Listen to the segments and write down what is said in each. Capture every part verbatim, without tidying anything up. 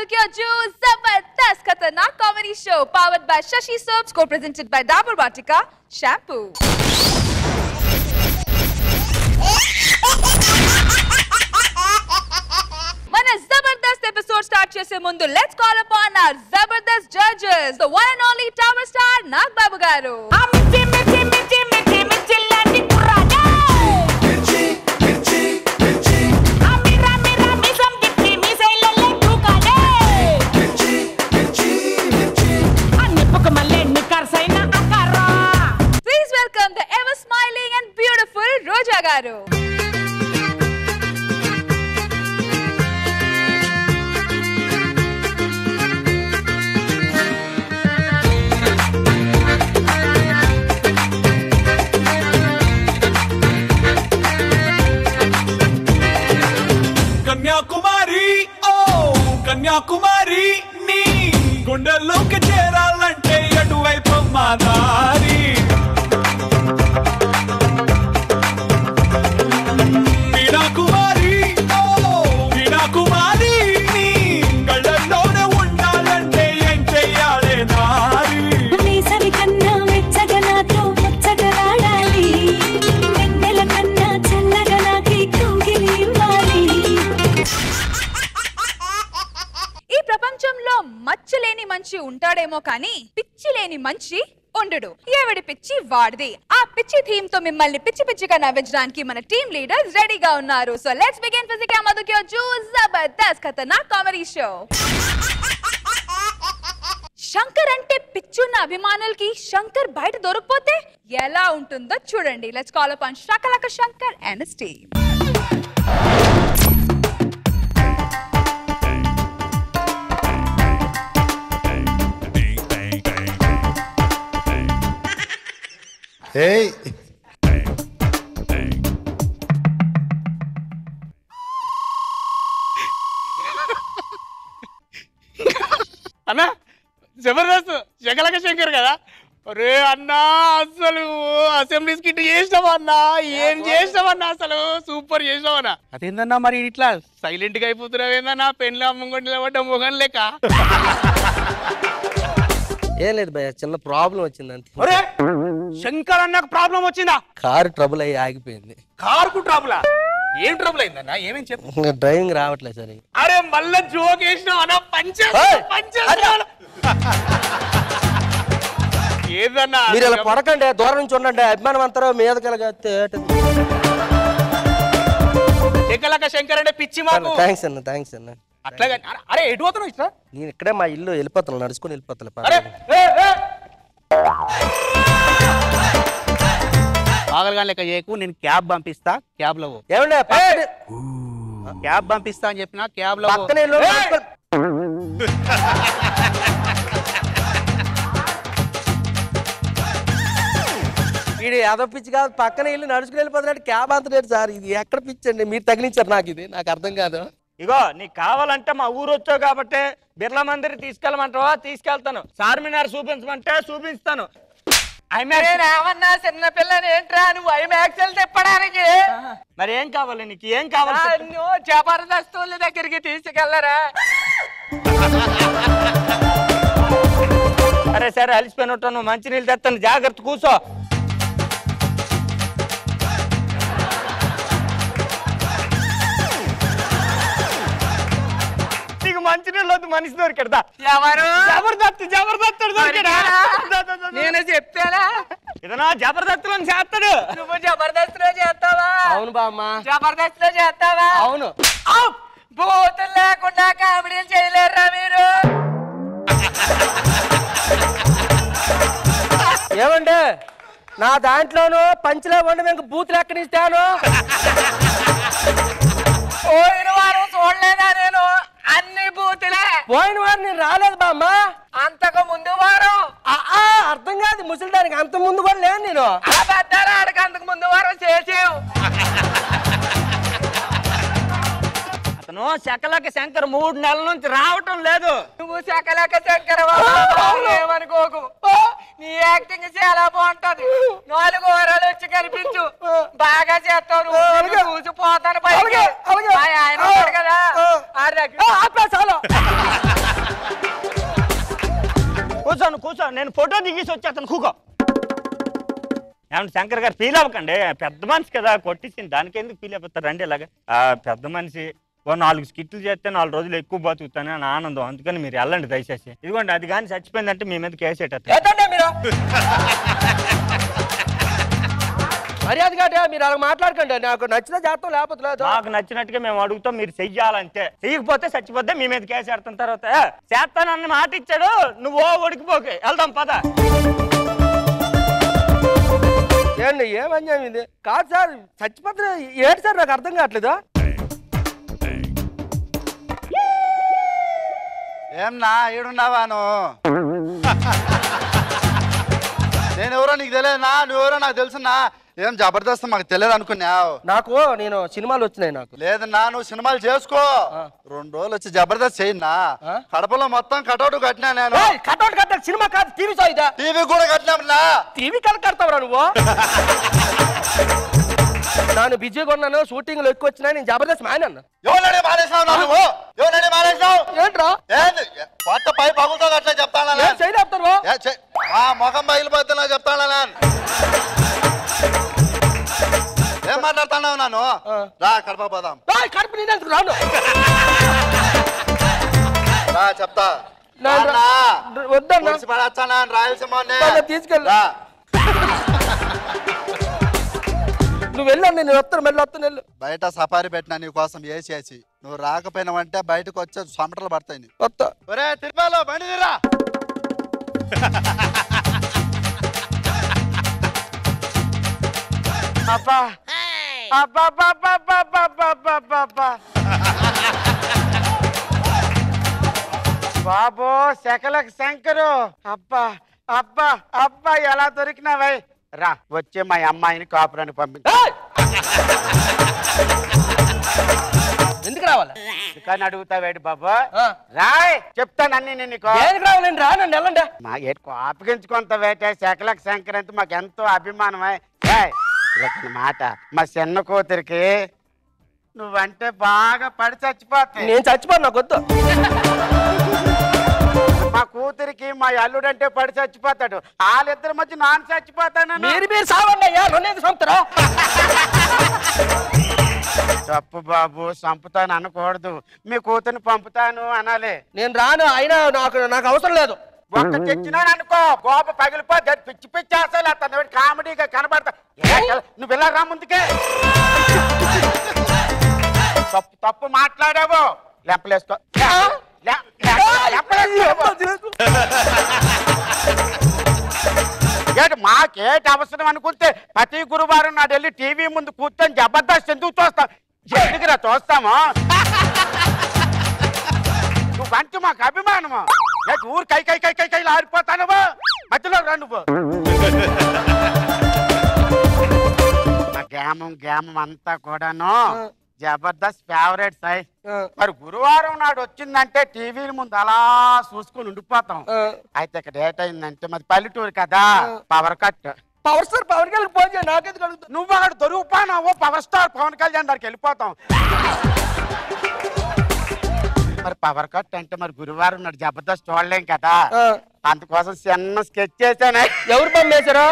Madhukyoju Zabardast Khatarnak Comedy Show powered by Shashi Soaps, co-presented by Dabur Vatika Shampoo. Mana Zabardast episode start chese mundu, let's call upon our Zabardast judges, the one and only Tower Star Nag Babu garu. Mirchi, mirchi, mirchi, mirchi, mirchi lanti kurrada. Mirchi, mirchi, mirchi. Amira, mira, misam dippi, misailale dukade. Mirchi, mirchi, mirchi. Anipuk malle nikarsaina akara. Please welcome the ever smiling and beautiful Roja garu. Kanyakumari ఓ కన్యాకుమారి నీ గుండెల్లోకి చేరాలంటే అటువైపు మా దారి వీణాకుమారి ఓ వీణాకుమారి నీ కళ్ళల్లోనే ఉండాలంటే ఏం చెయ్యాలే నారి వేసవి కన్నా వెచ్చగా నాతో ముచ్చటలాడాలి వెన్నెల కన్నా చల్లగా నాకి కౌగిలి ఇవ్వాలి ఈ ప్రపంచంలో మచ్చలేని మంచి ఉంటాడేమో కానీ పిచ్చి లేని మంచి ఉండడు. ఎవడి పిచ్చి వాడిది. ఆ పిచ్చి థీమ్ తో మిమ్మల్ని పిచ్చి పిచ్చిగా నవ్వించడానికి మన టీమ్ లీడర్స్ రెడీగా ఉన్నారు. సో లెట్స్ బిగిన్ ఫిజికల్ మధుక్యోజు జబర్దస్త్ ఖతర్నాక్ కామెడీ షో. శంకర్ అంటే పిచ్చున్న అభిమానులకి శంకర్ బయట దొరకపోతే ఎలా ఉంటుందో చూడండి. Let's call upon Shakalaka Shankar and his team. Hey. అన్నా జబర్దస్త్ శకలక శంకర్ కదా. అరే అన్నా అసలు అసెంబ్లీ స్కిట్ చేసినావా అన్నా? ఏం చేసినావన్నా? అసలు సూపర్ చేసినావన్నా. అదేందన్నా మరి ఇట్లా సైలెంట్ గా అయిపోతున్నావు ఏందన్నా? పెన్లు అమ్ముకొని నిలబడ్డ మొగం లేక. ఏం లేదు భయ్య, చిన్న ప్రాబ్లం వచ్చింది అంతే. అరే శంకర్ అన్నకు ప్రాబ్లం వచ్చిందా? కారు ట్రబుల్ అయ్యి ఆగిపోయింది. కారుకు ట్రబులా? ఏం ట్రబుల్ అయిందన్నా? ఏమేం చెప్పు. డ్రైవింగ్ రావట్లేదు సరే. అరే మళ్ళా జోక్ వేసినావు అన్న. పంచే పంచే ఏదన్నా మీరు ఇలా పడకండి, దూరం నుంచి ఉండండి. అభిమానం అంటారు మీద కలగతే. శకలక శంకర్ అంటే పిచ్చి మాకు. థ్యాంక్స్ అన్న, థ్యాంక్స్ అన్న. అట్లాగా. అరే ఎటు పోతున్నావు ఇట్లా? నేను ఇక్కడే మా ఇల్లు వెళ్ళిపోతాను, నడుచుకుని వెళ్ళిపోతాను. ఆగలగా లెక్క చేయకు, నేను క్యాబ్ పంపిస్తా. క్యాబ్ లో ఏమండి క్యాబ్ పంపిస్తా అని చెప్పిన క్యాబ్ లో పక్కనే వీడు ఏదో పిచ్చి కాదు, పక్కన ఇల్లు నడుచుకుని వెళ్ళిపోతున్నాడు. క్యాబ్ అంతలేదు సార్. ఇది ఎక్కడ పిచ్చి అండి? మీరు తగిలించారు నాకు, ఇది నాకు అర్థం కాదు. ఇగో నీకు కావాలంటే మా ఊరు వచ్చావు కాబట్టి బిర్లా మందిర్ తీసుకెళ్ళమంటావా? తీసుకెళ్తాను. చార్మినార్ చూపించమంటే చూపిస్తాను. ఏమన్నా చిన్న పిల్లని ఏంట్రా నువ్వు ఐమాక్సల్ తిప్పడానికి? మరి ఏం కావాలి నీకు? ఏం కావాలి? నువ్వు జబర్దస్తుల దగ్గరికి తీసుకెళ్లరా? అరే సరే, అలిసిపోయిన ఉంటాను. మంచి నీళ్ళు తెస్తాను, జాగ్రత్త కూర్చో. మంచి నీళ్ళు వద్దు, మనిషి దొరికడదా? ఎవరు? జబర్దస్త్ జబర్దస్త్ దొరికడా? నేను చెప్తానా? ఇదనా జబర్దస్త్ లో చేస్తాడు. నువ్వు జబర్దస్త్ లో చేస్తావా? అవును బామ్మ. జబర్దస్త్ లో చేస్తావా? అవును. బూతులు లేకుండా కామెడీలు చేయలేరా మీరు? ఏమండి నా దాంట్లోనూ పంచిలో ఉండి మీకు బూతులు ఎక్కడిస్తాను. పోయిన వారం చూడలేదా నేను? అన్ని బూతులే. పోయిన వారు నేను రాలేదు బామ్మ. అంతకు ముందు వారం అర్థం కాదు ముసలిదానికి. అంత ముందు కూడా లేను నేను. అబద్ధాలు ఆడక అంతకు ముందు వారం చేసేవు. అతను శకలక శంకర్ మూడు నెలల నుంచి రావటం లేదు. నువ్వు శకలక శంకర్ ఏమనుకోకు. నీ యాక్టింగ్ చాలా బాగుంటది. నాలుగు వారాలు వచ్చి కనిపించు, బాగా చేస్తావు. చూసిపోతాను పైకి. ఆయన కదా. నేను ఫోటో దిగేసి వచ్చేస్తాను కూకో. ఏమంటే శంకర్ గారు ఫీల్ అవ్వకండి, పెద్ద మనిషి కదా కొట్టించింది, దానికి ఎందుకు ఫీల్ అయిపోతారు? రండి ఇలాగా. పెద్ద మనిషి ఓ నాలుగు స్కిట్లు చేస్తే నాలుగు రోజులు ఎక్కువ బతుకుతాను అని ఆనందం, అందుకని మీరు వెళ్ళండి దయచేసి. ఇదిగోండి, అది కానీ చచ్చిపోయిందంటే మీ మీద కేసు ఏంటంటే మీరు మర్యాద కాటే మీరు అలా మాట్లాడకండి. నాకు నచ్చిన జాతం లేకపోతే లేదు. నాకు నచ్చినట్టుగా మేము అడుగుతాం, మీరు చెయ్యాలంటే. చెయ్యకపోతే చచ్చిపోతే మీ మీద కేసు పెడతాం. తర్వాత చేస్తానని మాట ఇచ్చాడు, నువ్వు ఓ ఉడికిపోకే, వెళ్దాం పద. ఏండి ఏమన్యాయం ఇది? కాదు సార్, చచ్చిపోతే ఏంటి సార్ నాకు అర్థం కావట్లేదా? ఏమన్నా ఈడున్నావా నువ్వు? నేను ఎవరో నీకు తెలియదునా, నువ్వెవరో నాకు తెలుసున్నా. ఏం జబర్దస్త్ మాకు తెలియదు అనుకున్నావు? నాకు నేను సినిమాలు వచ్చినాయి నాకు. లేదన్నా, నువ్వు సినిమాలు చేసుకో, రెండు రోజులు వచ్చి జబర్దస్త్ చేయన్నా. కడపలో మొత్తం కటౌట్ కట్టినా నేను. కటౌట్ కట్ట సినిమా కాదు, టీవీ షో ఇదా? టీవీ కూడా కట్టినా. టీవీ కల కడతావురా నువ్వు? నేను బిజీగా ఉన్నాను, షూటింగ్ లో ఎక్కువ వచ్చినా, నేను జబర్దస్త్ మానేను. ఎవరిని మానేసావు నువ్వు? ఎవరిని మానేసావు? ఏంట్రా కొత్త పై పగులతో అట్లా చెప్తాను. ముఖం బయలుపోతున్నా చెప్తాను. ఏం మాట్లాడుతున్నావు? నాను రా కడప పోదాం. కడప నేను రాను. రా చెప్తా. వద్దన్నా పడచ్చానా రాయలసీమ తీసుకెళ్ళా. నువ్వు వెళ్ళా, నేను వస్తాను, మళ్ళీ వస్తాను. వెళ్ళు. బయట సఫారీ పెట్టినా నీ కోసం వేసేసి, నువ్వు రాకపోయినావంటే బయటకు వచ్చే చెమటలు పడతాయి. వస్తా. ఒరే తిరుపతిలో బండి తీరా. అబ్బా బాబో శకలక్ శంకరు, అబ్బా అబ్బా అబ్బా ఎలా దొరికినావై? రా వచ్చే మా అమ్మాయిని కాపురాన్ని పంపించు. ఎందుకు రావాలి? కానీ అడుగుతావేటి బాబు? రాయ్ చెప్తాను అన్ని. నేను రావాలండి, రానండి, వెళ్ళండి. మా ఏడు కాపుగించుకుంటా వేటే శకలక్ శంకర్ అంటే మాకు ఎంతో అభిమానమై. మాట మా చిన్న కూతురికి నువ్వంటే బాగా పడి చచ్చిపోతాయి. నేను చచ్చిపోను, నాకు వద్దు. మా కూతురికి మా అల్లుడంటే పడి చచ్చిపోతాడు, వాళ్ళిద్దరి మధ్య నాన్న చచ్చిపోతాను. మీరు మీరు సావండి అయ్యా, రెండు సంపుతారా? తప్పు బాబు, చంపుతాను అనకూడదు, మీ కూతురిని పంపుతాను అనాలి. నేను రాను, అయినా నాకు నాకు అవసరం లేదు. ఒక్క తెచ్చినాను అనుకో, గోప పగిలిపోతే పిచ్చి పిచ్చి అసలు అతను కామెడీగా కనబడతా. నువ్వు ఇలా రా ముందుకే. తప్పు తప్పు మాట్లాడావు, లెంపలేసుకో. మాకేటి అవసరం అనుకుంటే ప్రతి గురువారం నాడు వెళ్ళి టీవీ ముందు కూర్చొని జబర్దస్త్ ఎందుకు చూస్తావు? ఎందుకురా చూస్తాము? నువ్వంటే మాకు అభిమానము. ఊరు కై కై కై కై కైలు ఆరిపోతానువా, మధ్యలో రా నువ్వు. మా గ్యామం గ్యామం అంతా కూడాను జబర్దస్త్ ఫేవరెట్ సాయి. మరి గురువారం నాడు వచ్చిందంటే టీవీల ముందు అలా చూసుకుని ఉండిపోతాం. అయితే ఇక్కడ డేట్ అయిందంటే మరి పల్లెటూరు కదా, power cut. Power star Pawan Kalyan phone చేయండి, నాకెందుకు అడుగుతా? నువ్వు అక్కడ దొరికిపోనావు, పవర్ స్టార్ పవన్ కళ్యాణ్ దగ్గరికి వెళ్ళిపోతాం. మరి పవర్ కట్ అంటే మరి గురువారం నాడు జబర్దస్త్ చూడలేం కదా, అందుకోసం చిన్న స్కెచ్ చేశాను. ఎవరు పంపేశారా?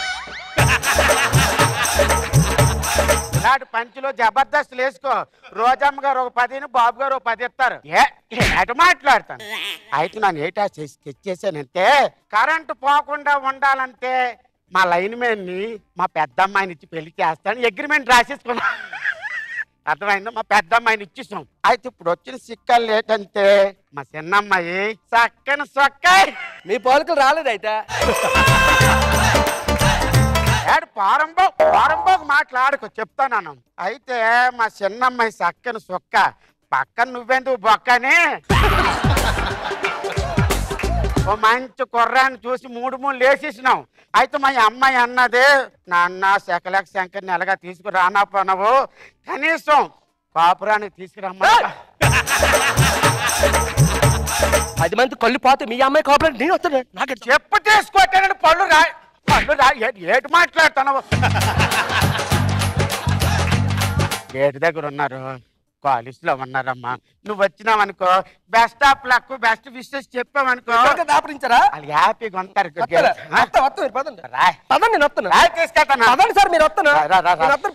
ఇలాంటి పంచులో జబర్దస్త్ వేసుకో. రోజమ్మ గారు ఒక పదిని, బాబు గారు ఒక పది ఇస్తారు. ఏ మాట్లాడతాను. అయితే నన్ను ఏటా స్కెచ్ చేశానంటే, కరెంటు పోకుండా ఉండాలంటే మా లైన్ మ్యాన్ ని మా పెద్దమ్మాయిని ఇచ్చి పెళ్లి చేస్తాను అగ్రిమెంట్ రాసేసుకున్నా. అర్థమైందా? మా పెద్దమ్మాయిని ఇచ్చేసాం. అయితే ఇప్పుడు వచ్చిన సిక్కలు ఏంటంటే, మా చిన్నమ్మాయి చక్కని సొక్కాయి. మీ పోలికలు రాలేదు అయితే. ఏడు పారంబో పారంబోకు మాట్లాడుకో, చెప్తాను. అయితే మా చిన్నమ్మాయి చక్కని సొక్క, పక్కన నువ్వెందుకు బొక్కని ఓ మంచి కుర్రాన్ని చూసి మూడు మూడు లేచేసినాం. అయితే మా అమ్మాయి అన్నది, నాన్న శకలక్ శంకర్ నెలగా తీసుకురానా పోనవు, కనీసం కాపురానికి తీసుకురమ్మా. పది మంది కళ్ళు పోతే మీ అమ్మాయి కాపురానికి నేను వస్తాను. నాకు చెప్పు తీసుకొట్టానని పళ్ళు రా పళ్ళు రా ఏటి మాట్లాడుతున్నావు? గేటు దగ్గర ఉన్నారు, కాలేజ్ లో ఉన్నారమ్మా. నువ్వు వచ్చినావనుకో best of luck best wishes చెప్పావనుకో దాపరించారా వాళ్ళు హ్యాపీగా ఉంటారు. పదండి పదండి నేను వస్తాను రాయ్ తీసుకెళ్తాను. పదండి సార్ మీరు వస్తాను రా, రా, రా. నేను వస్తాను.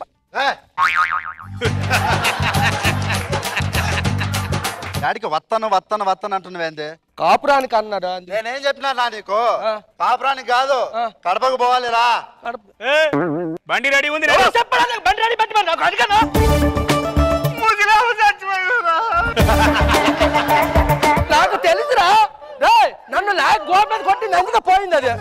డాడీకి వస్తాను వస్తాను వస్తాను అంటున్నావేంది? కాపురానికి అన్నాడు అంది. నేనేం చెప్పినా నా నీకు ఆ. కాపురానికి కాదు ఆ. కడపకు పోవాలి రా. కడప- బండి రెడీ ఉంది ఎవరో చెప్పరా నాకు బండి రెడీ పెట్టమని నాకు అడిగానా? నాకు తెలుసురా రేయ్, నన్ను లాగ్ గోడ మీద కొట్టింది అందుకే పోయింది అది.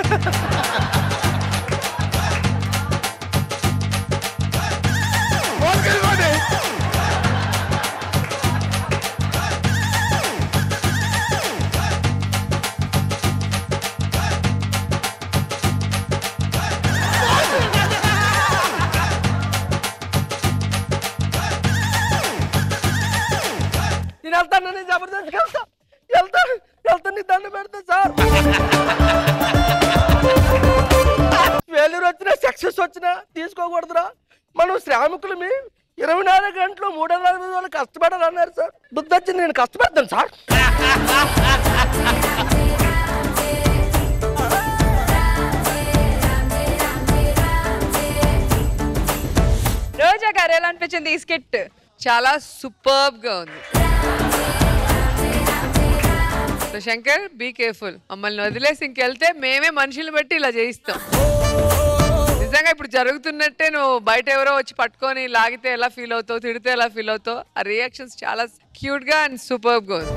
నేను వెళ్తాను నేను జబర్దస్త్ వెళ్తా వెళ్తాను వెళ్తాను నీకు దండ పెడతా సార్. ఫెయిల్యూర్ వచ్చినా సక్సెస్ వచ్చినా తీసుకోకూడదురా. మనం శ్రామికులమి ఇరవై నాలుగు గంటలు మూడు వందల అరవై వాళ్ళు కష్టపడాలన్నారు సార్. బుద్ధి వచ్చింది నేను కష్టపడతాను సార్. రోజా గారు ఎలా అనిపించింది ఈ స్కిట్? చాలా సూపర్బ్ గా ఉంది. So Shankar be careful. మమ్మల్ని వదిలేసి ఇంకెళ్తే మేమే మనుషులు బట్టి ఇలా చేయిస్తాం. నిజంగా ఇప్పుడు జరుగుతున్నట్టే నువ్వు బయట ఎవరో వచ్చి పట్టుకొని లాగితే ఎలా ఫీల్ అవుతావు, తిడితే ఎలా ఫీల్ అవుతావు. ఆ రియాక్షన్స్ చాలా క్యూట్ గా అండ్ సూపర్బ్ గా ఉంది.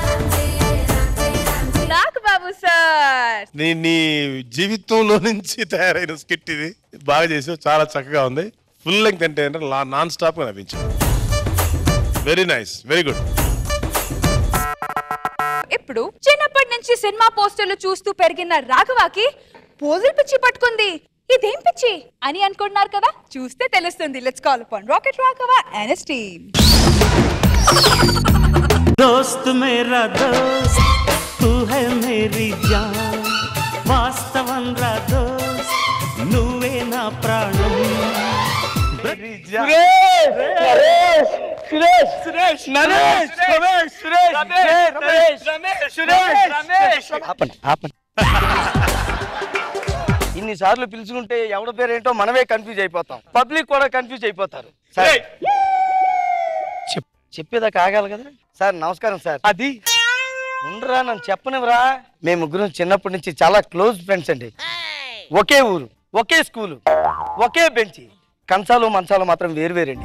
నాకు బాబు సార్ నీ నీ జీవితంలో నుంచి తయారైన స్కిట్ ఇది. బాగా చేసావు, చాలా చక్కగా ఉంది. ఫుల్ లెంగ్త్ అంటే నాన్ స్టాప్ గా నవ్వించావు. Very nice, very good. ఇప్పుడు చిన్నప్పటి నుంచి సినిమా పోస్టర్లు చూస్తూ పెరిగిన రాఘవాకి పోజులు పిచ్చి పట్టుకుంది. ఇదేం పిచ్చి అని అనుకుంటున్నారు కదా, చూస్తే తెలుస్తుంది. Let's call upon rocket Raghava and his team. दोस्त मेरा दोस्त तू है मेरी जान वास्तवन रा दोस्त నువ్వే నా ప్రాణం ఇన్ని సార్లు పిలుచుకుంటే ఎవడ పేరు ఏంటో మనమే కన్ఫ్యూజ్ అయిపోతాం. పబ్లిక్ కూడా కన్ఫ్యూజ్ అయిపోతారు. సరే చెప్పేదాకా ఆగాలి కదా సార్. నమస్కారం సార్. అది ఉండరా నన్ను చెప్పనివరా. మేము ముగ్గురం చిన్నప్పటి నుంచి చాలా క్లోజ్ ఫ్రెండ్స్ అండి. ఒకే ఊరు, ఒకే స్కూలు, ఒకే బెంచి. కంచాలు మంచాలు మాత్రం వేరు వేరండి.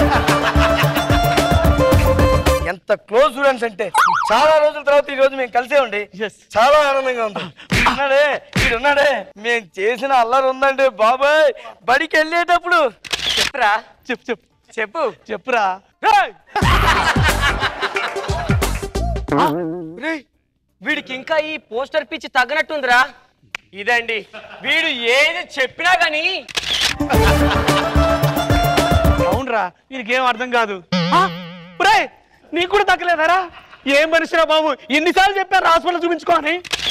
ఎంత క్లోజ్ స్టూడెంట్స్ అంటే చాలా రోజుల తర్వాత ఈ రోజు మేము కలిసే ఉండి చాలా ఆనందంగా ఉంది. ఉన్నాడే వీడు ఉన్నాడే మేము చేసిన అల్లరి ఉందండి బాబాయ్. బడికి వెళ్ళేటప్పుడు చెప్పరా చెప్పు చెప్పు చెప్పు చెప్పురా. వీడికి ఇంకా ఈ పోస్టర్ పిచ్చి తగ్గనట్టుందిరా. ఇదండి వీడు ఏది చెప్పినా గాని అవునరా, వీడికేం అర్థం కాదు. నీకు కూడా తగ్గలేదారా? ఏం మనిషిరా బాబు, ఎన్నిసార్లు చెప్పారు హాస్పిటల్ చూపించుకో అని.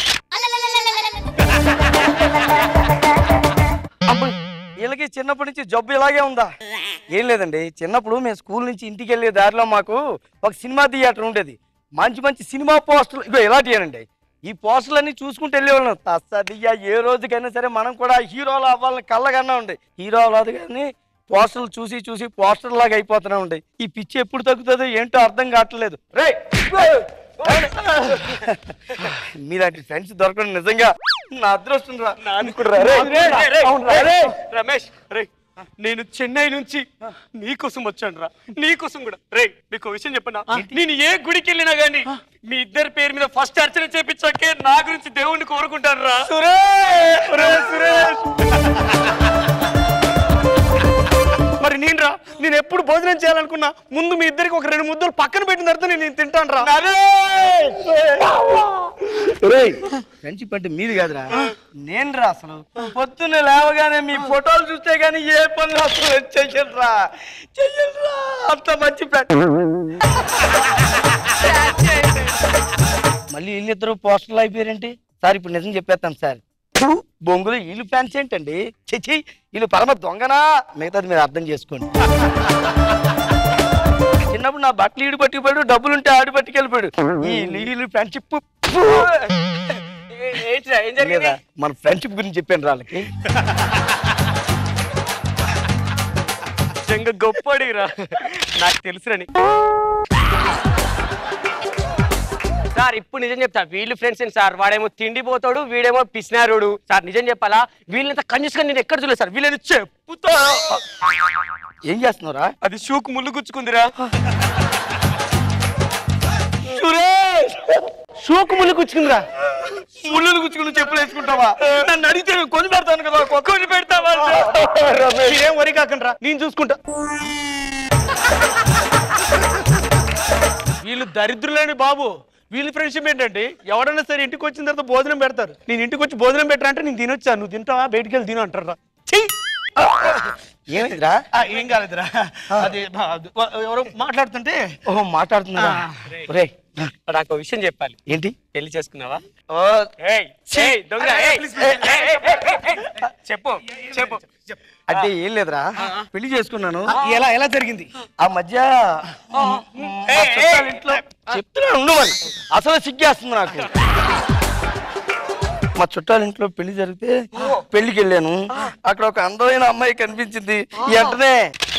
వీళ్ళకి చిన్నప్పటి నుంచి జబ్బు ఇలాగే ఉందా? ఏం లేదండి, చిన్నప్పుడు మేము స్కూల్ నుంచి ఇంటికి వెళ్ళే దారిలో మాకు ఒక సినిమా థియేటర్ ఉండేది. మంచి మంచి సినిమా పోస్టర్లు ఇగో ఇలాంటివేనండి. ఈ పోస్టర్లు అన్ని చూసుకుంటూ వెళ్ళేవాళ్ళం. తస్సదియ్యా ఏ రోజుకైనా సరే మనం కూడా హీరోలు అవ్వాలని కళ్ళకన్నా ఉండే. హీరో అవ్వదు కానీ పోస్టర్లు చూసి చూసి పోస్టర్ లాగా అయిపోతూనే ఉండే. ఈ పిచ్చి ఎప్పుడు తగ్గుతుందో ఏంటో అర్థం కావట్లేదు. రే మీలాంటి ఫ్రెండ్స్ దొరకడం నిజంగా నా అదృష్టం రా. రమేష్ రే, నేను చెన్నై నుంచి నీకోసం వచ్చాను రా. నీకోసం కూడా రే, మీకు విషయం చెప్పనా? నేను ఏ గుడికి వెళ్ళినా గానీ మీ ఇద్దరి పేరు మీద ఫస్ట్ అర్చన చేపించాకే నా గురించి దేవుణ్ణి కోరుకుంటాను రా. సురేష్ మరి నేను రా, నేను ఎప్పుడు భోజనం చేయాలనుకున్నా ముందు మీ ఇద్దరికి ఒక రెండు ముద్దలు పక్కన పెట్టిన తర్వాత నేను తింటాను రా. ఫ్రెండ్షిప్ అంటే మీది కాదురా, నేను రా. అసలు పొద్దున్నే లేవగానే మీ ఫోటోలు చూస్తే గానీ ఏ పనులు అసలు చెయ్యరా చెయ్యరా. అంత మంచి ఫ్రెండ్. మళ్ళీ వీళ్ళిద్దరు పోస్టర్లు అయిపోయారంటే సార్ ఇప్పుడు నిజం చెప్పేస్తాను సార్. బొంగులు వీళ్ళు ఫ్యాన్స్ ఏంటండి? చెయ్యి వీళ్ళు పరమ దొంగనా? మిగతాది మీరు అర్థం చేసుకోండి. చిన్నప్పుడు నా బట్టలు ఈడు పట్టుకుపోయాడు, డబ్బులుంటే ఆడు పట్టుకెళ్ళిపోయాడు. ఈ నీళ్ళు ఫ్రెండ్షిప్ మన ఫ్రెండ్షిప్ గురించి చెప్పాను వాళ్ళకి. గొప్పడిరా నాకు తెలుసురని. సార్ ఇప్పుడు నిజం చెప్తా, వీళ్ళు ఫ్రెండ్స్ సార్. వాడేమో తిండి పోతాడు, వీడేమో పిసినారుడు సార్. నిజం చెప్పాలా, వీళ్ళంత కన్యూస్గా నేను ఎక్కడ చూడలేదు సార్. వీళ్ళని చెప్పుతా. ఏం చేస్తున్నారా? అది షూకు ముళ్ళు గుచ్చుకుందిరా. షూకు ముళ్ళు గుచ్చుకుందిరా. ముళ్ళు గుచ్చుకుని చెప్పులు వేసుకుంటావా? నన్ను అడిగితే నేను కొని పెడతాను కదా. కొని పెడతావా? మీరేం వరి కాకుండా నేను చూసుకుంటా. వీళ్ళు దరిద్రులేని బాబు. వీళ్ళ ఫ్రెండ్షిప్ ఏంటంటే ఎవడన్నా సరే ఇంటికి వచ్చిన తర్వాత భోజనం పెడతారు. నేను ఇంటికి వచ్చి భోజనం పెట్టరా అంటే నేను తినొచ్చా, నువ్వు తింటావా, బయటికి వెళ్ళి తిను అంటారా. ఏమైందిరా? ఏం కాలేదురా, అది ఎవరో మాట్లాడుతుంటే. ఓహో మాట్లాడుతున్నా. నాకు విషయం చెప్పాలి. ఏంటి? పెళ్లి చేసుకున్నావా? చెప్పు చెప్పు. అంటే ఏం లేదురా, పెళ్లి చేసుకున్నాను. ఎలా ఎలా జరిగింది? ఆ మధ్య ఇంట్లో చెప్తున్నాను ఉండమని. అసలు సిగ్గేస్తుంది నాకు. మా చుట్టాల ఇంట్లో పెళ్లి జరిగితే పెళ్లికి వెళ్ళాను. అక్కడ ఒక అందమైన అమ్మాయి కనిపించింది. వెంటనే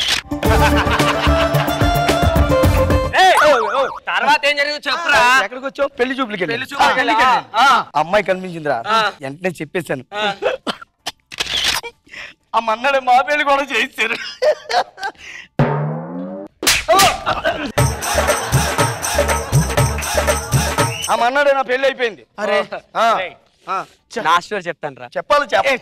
తర్వాత ఏం జరిగింది చెప్పురా. ఎక్కడికి వచ్చావు? పెళ్లి చూపులకి. అమ్మాయి కనిపించిందిరా. వెంటనే చెప్పేశాను. అమ్మ అన్నాడు మా పెళ్లి కూడా చేయిస్తారు. అమ్మ అన్నాడు నా పెళ్లి అయిపోయింది. అరే చెప్తాను రా. చెప్పాలి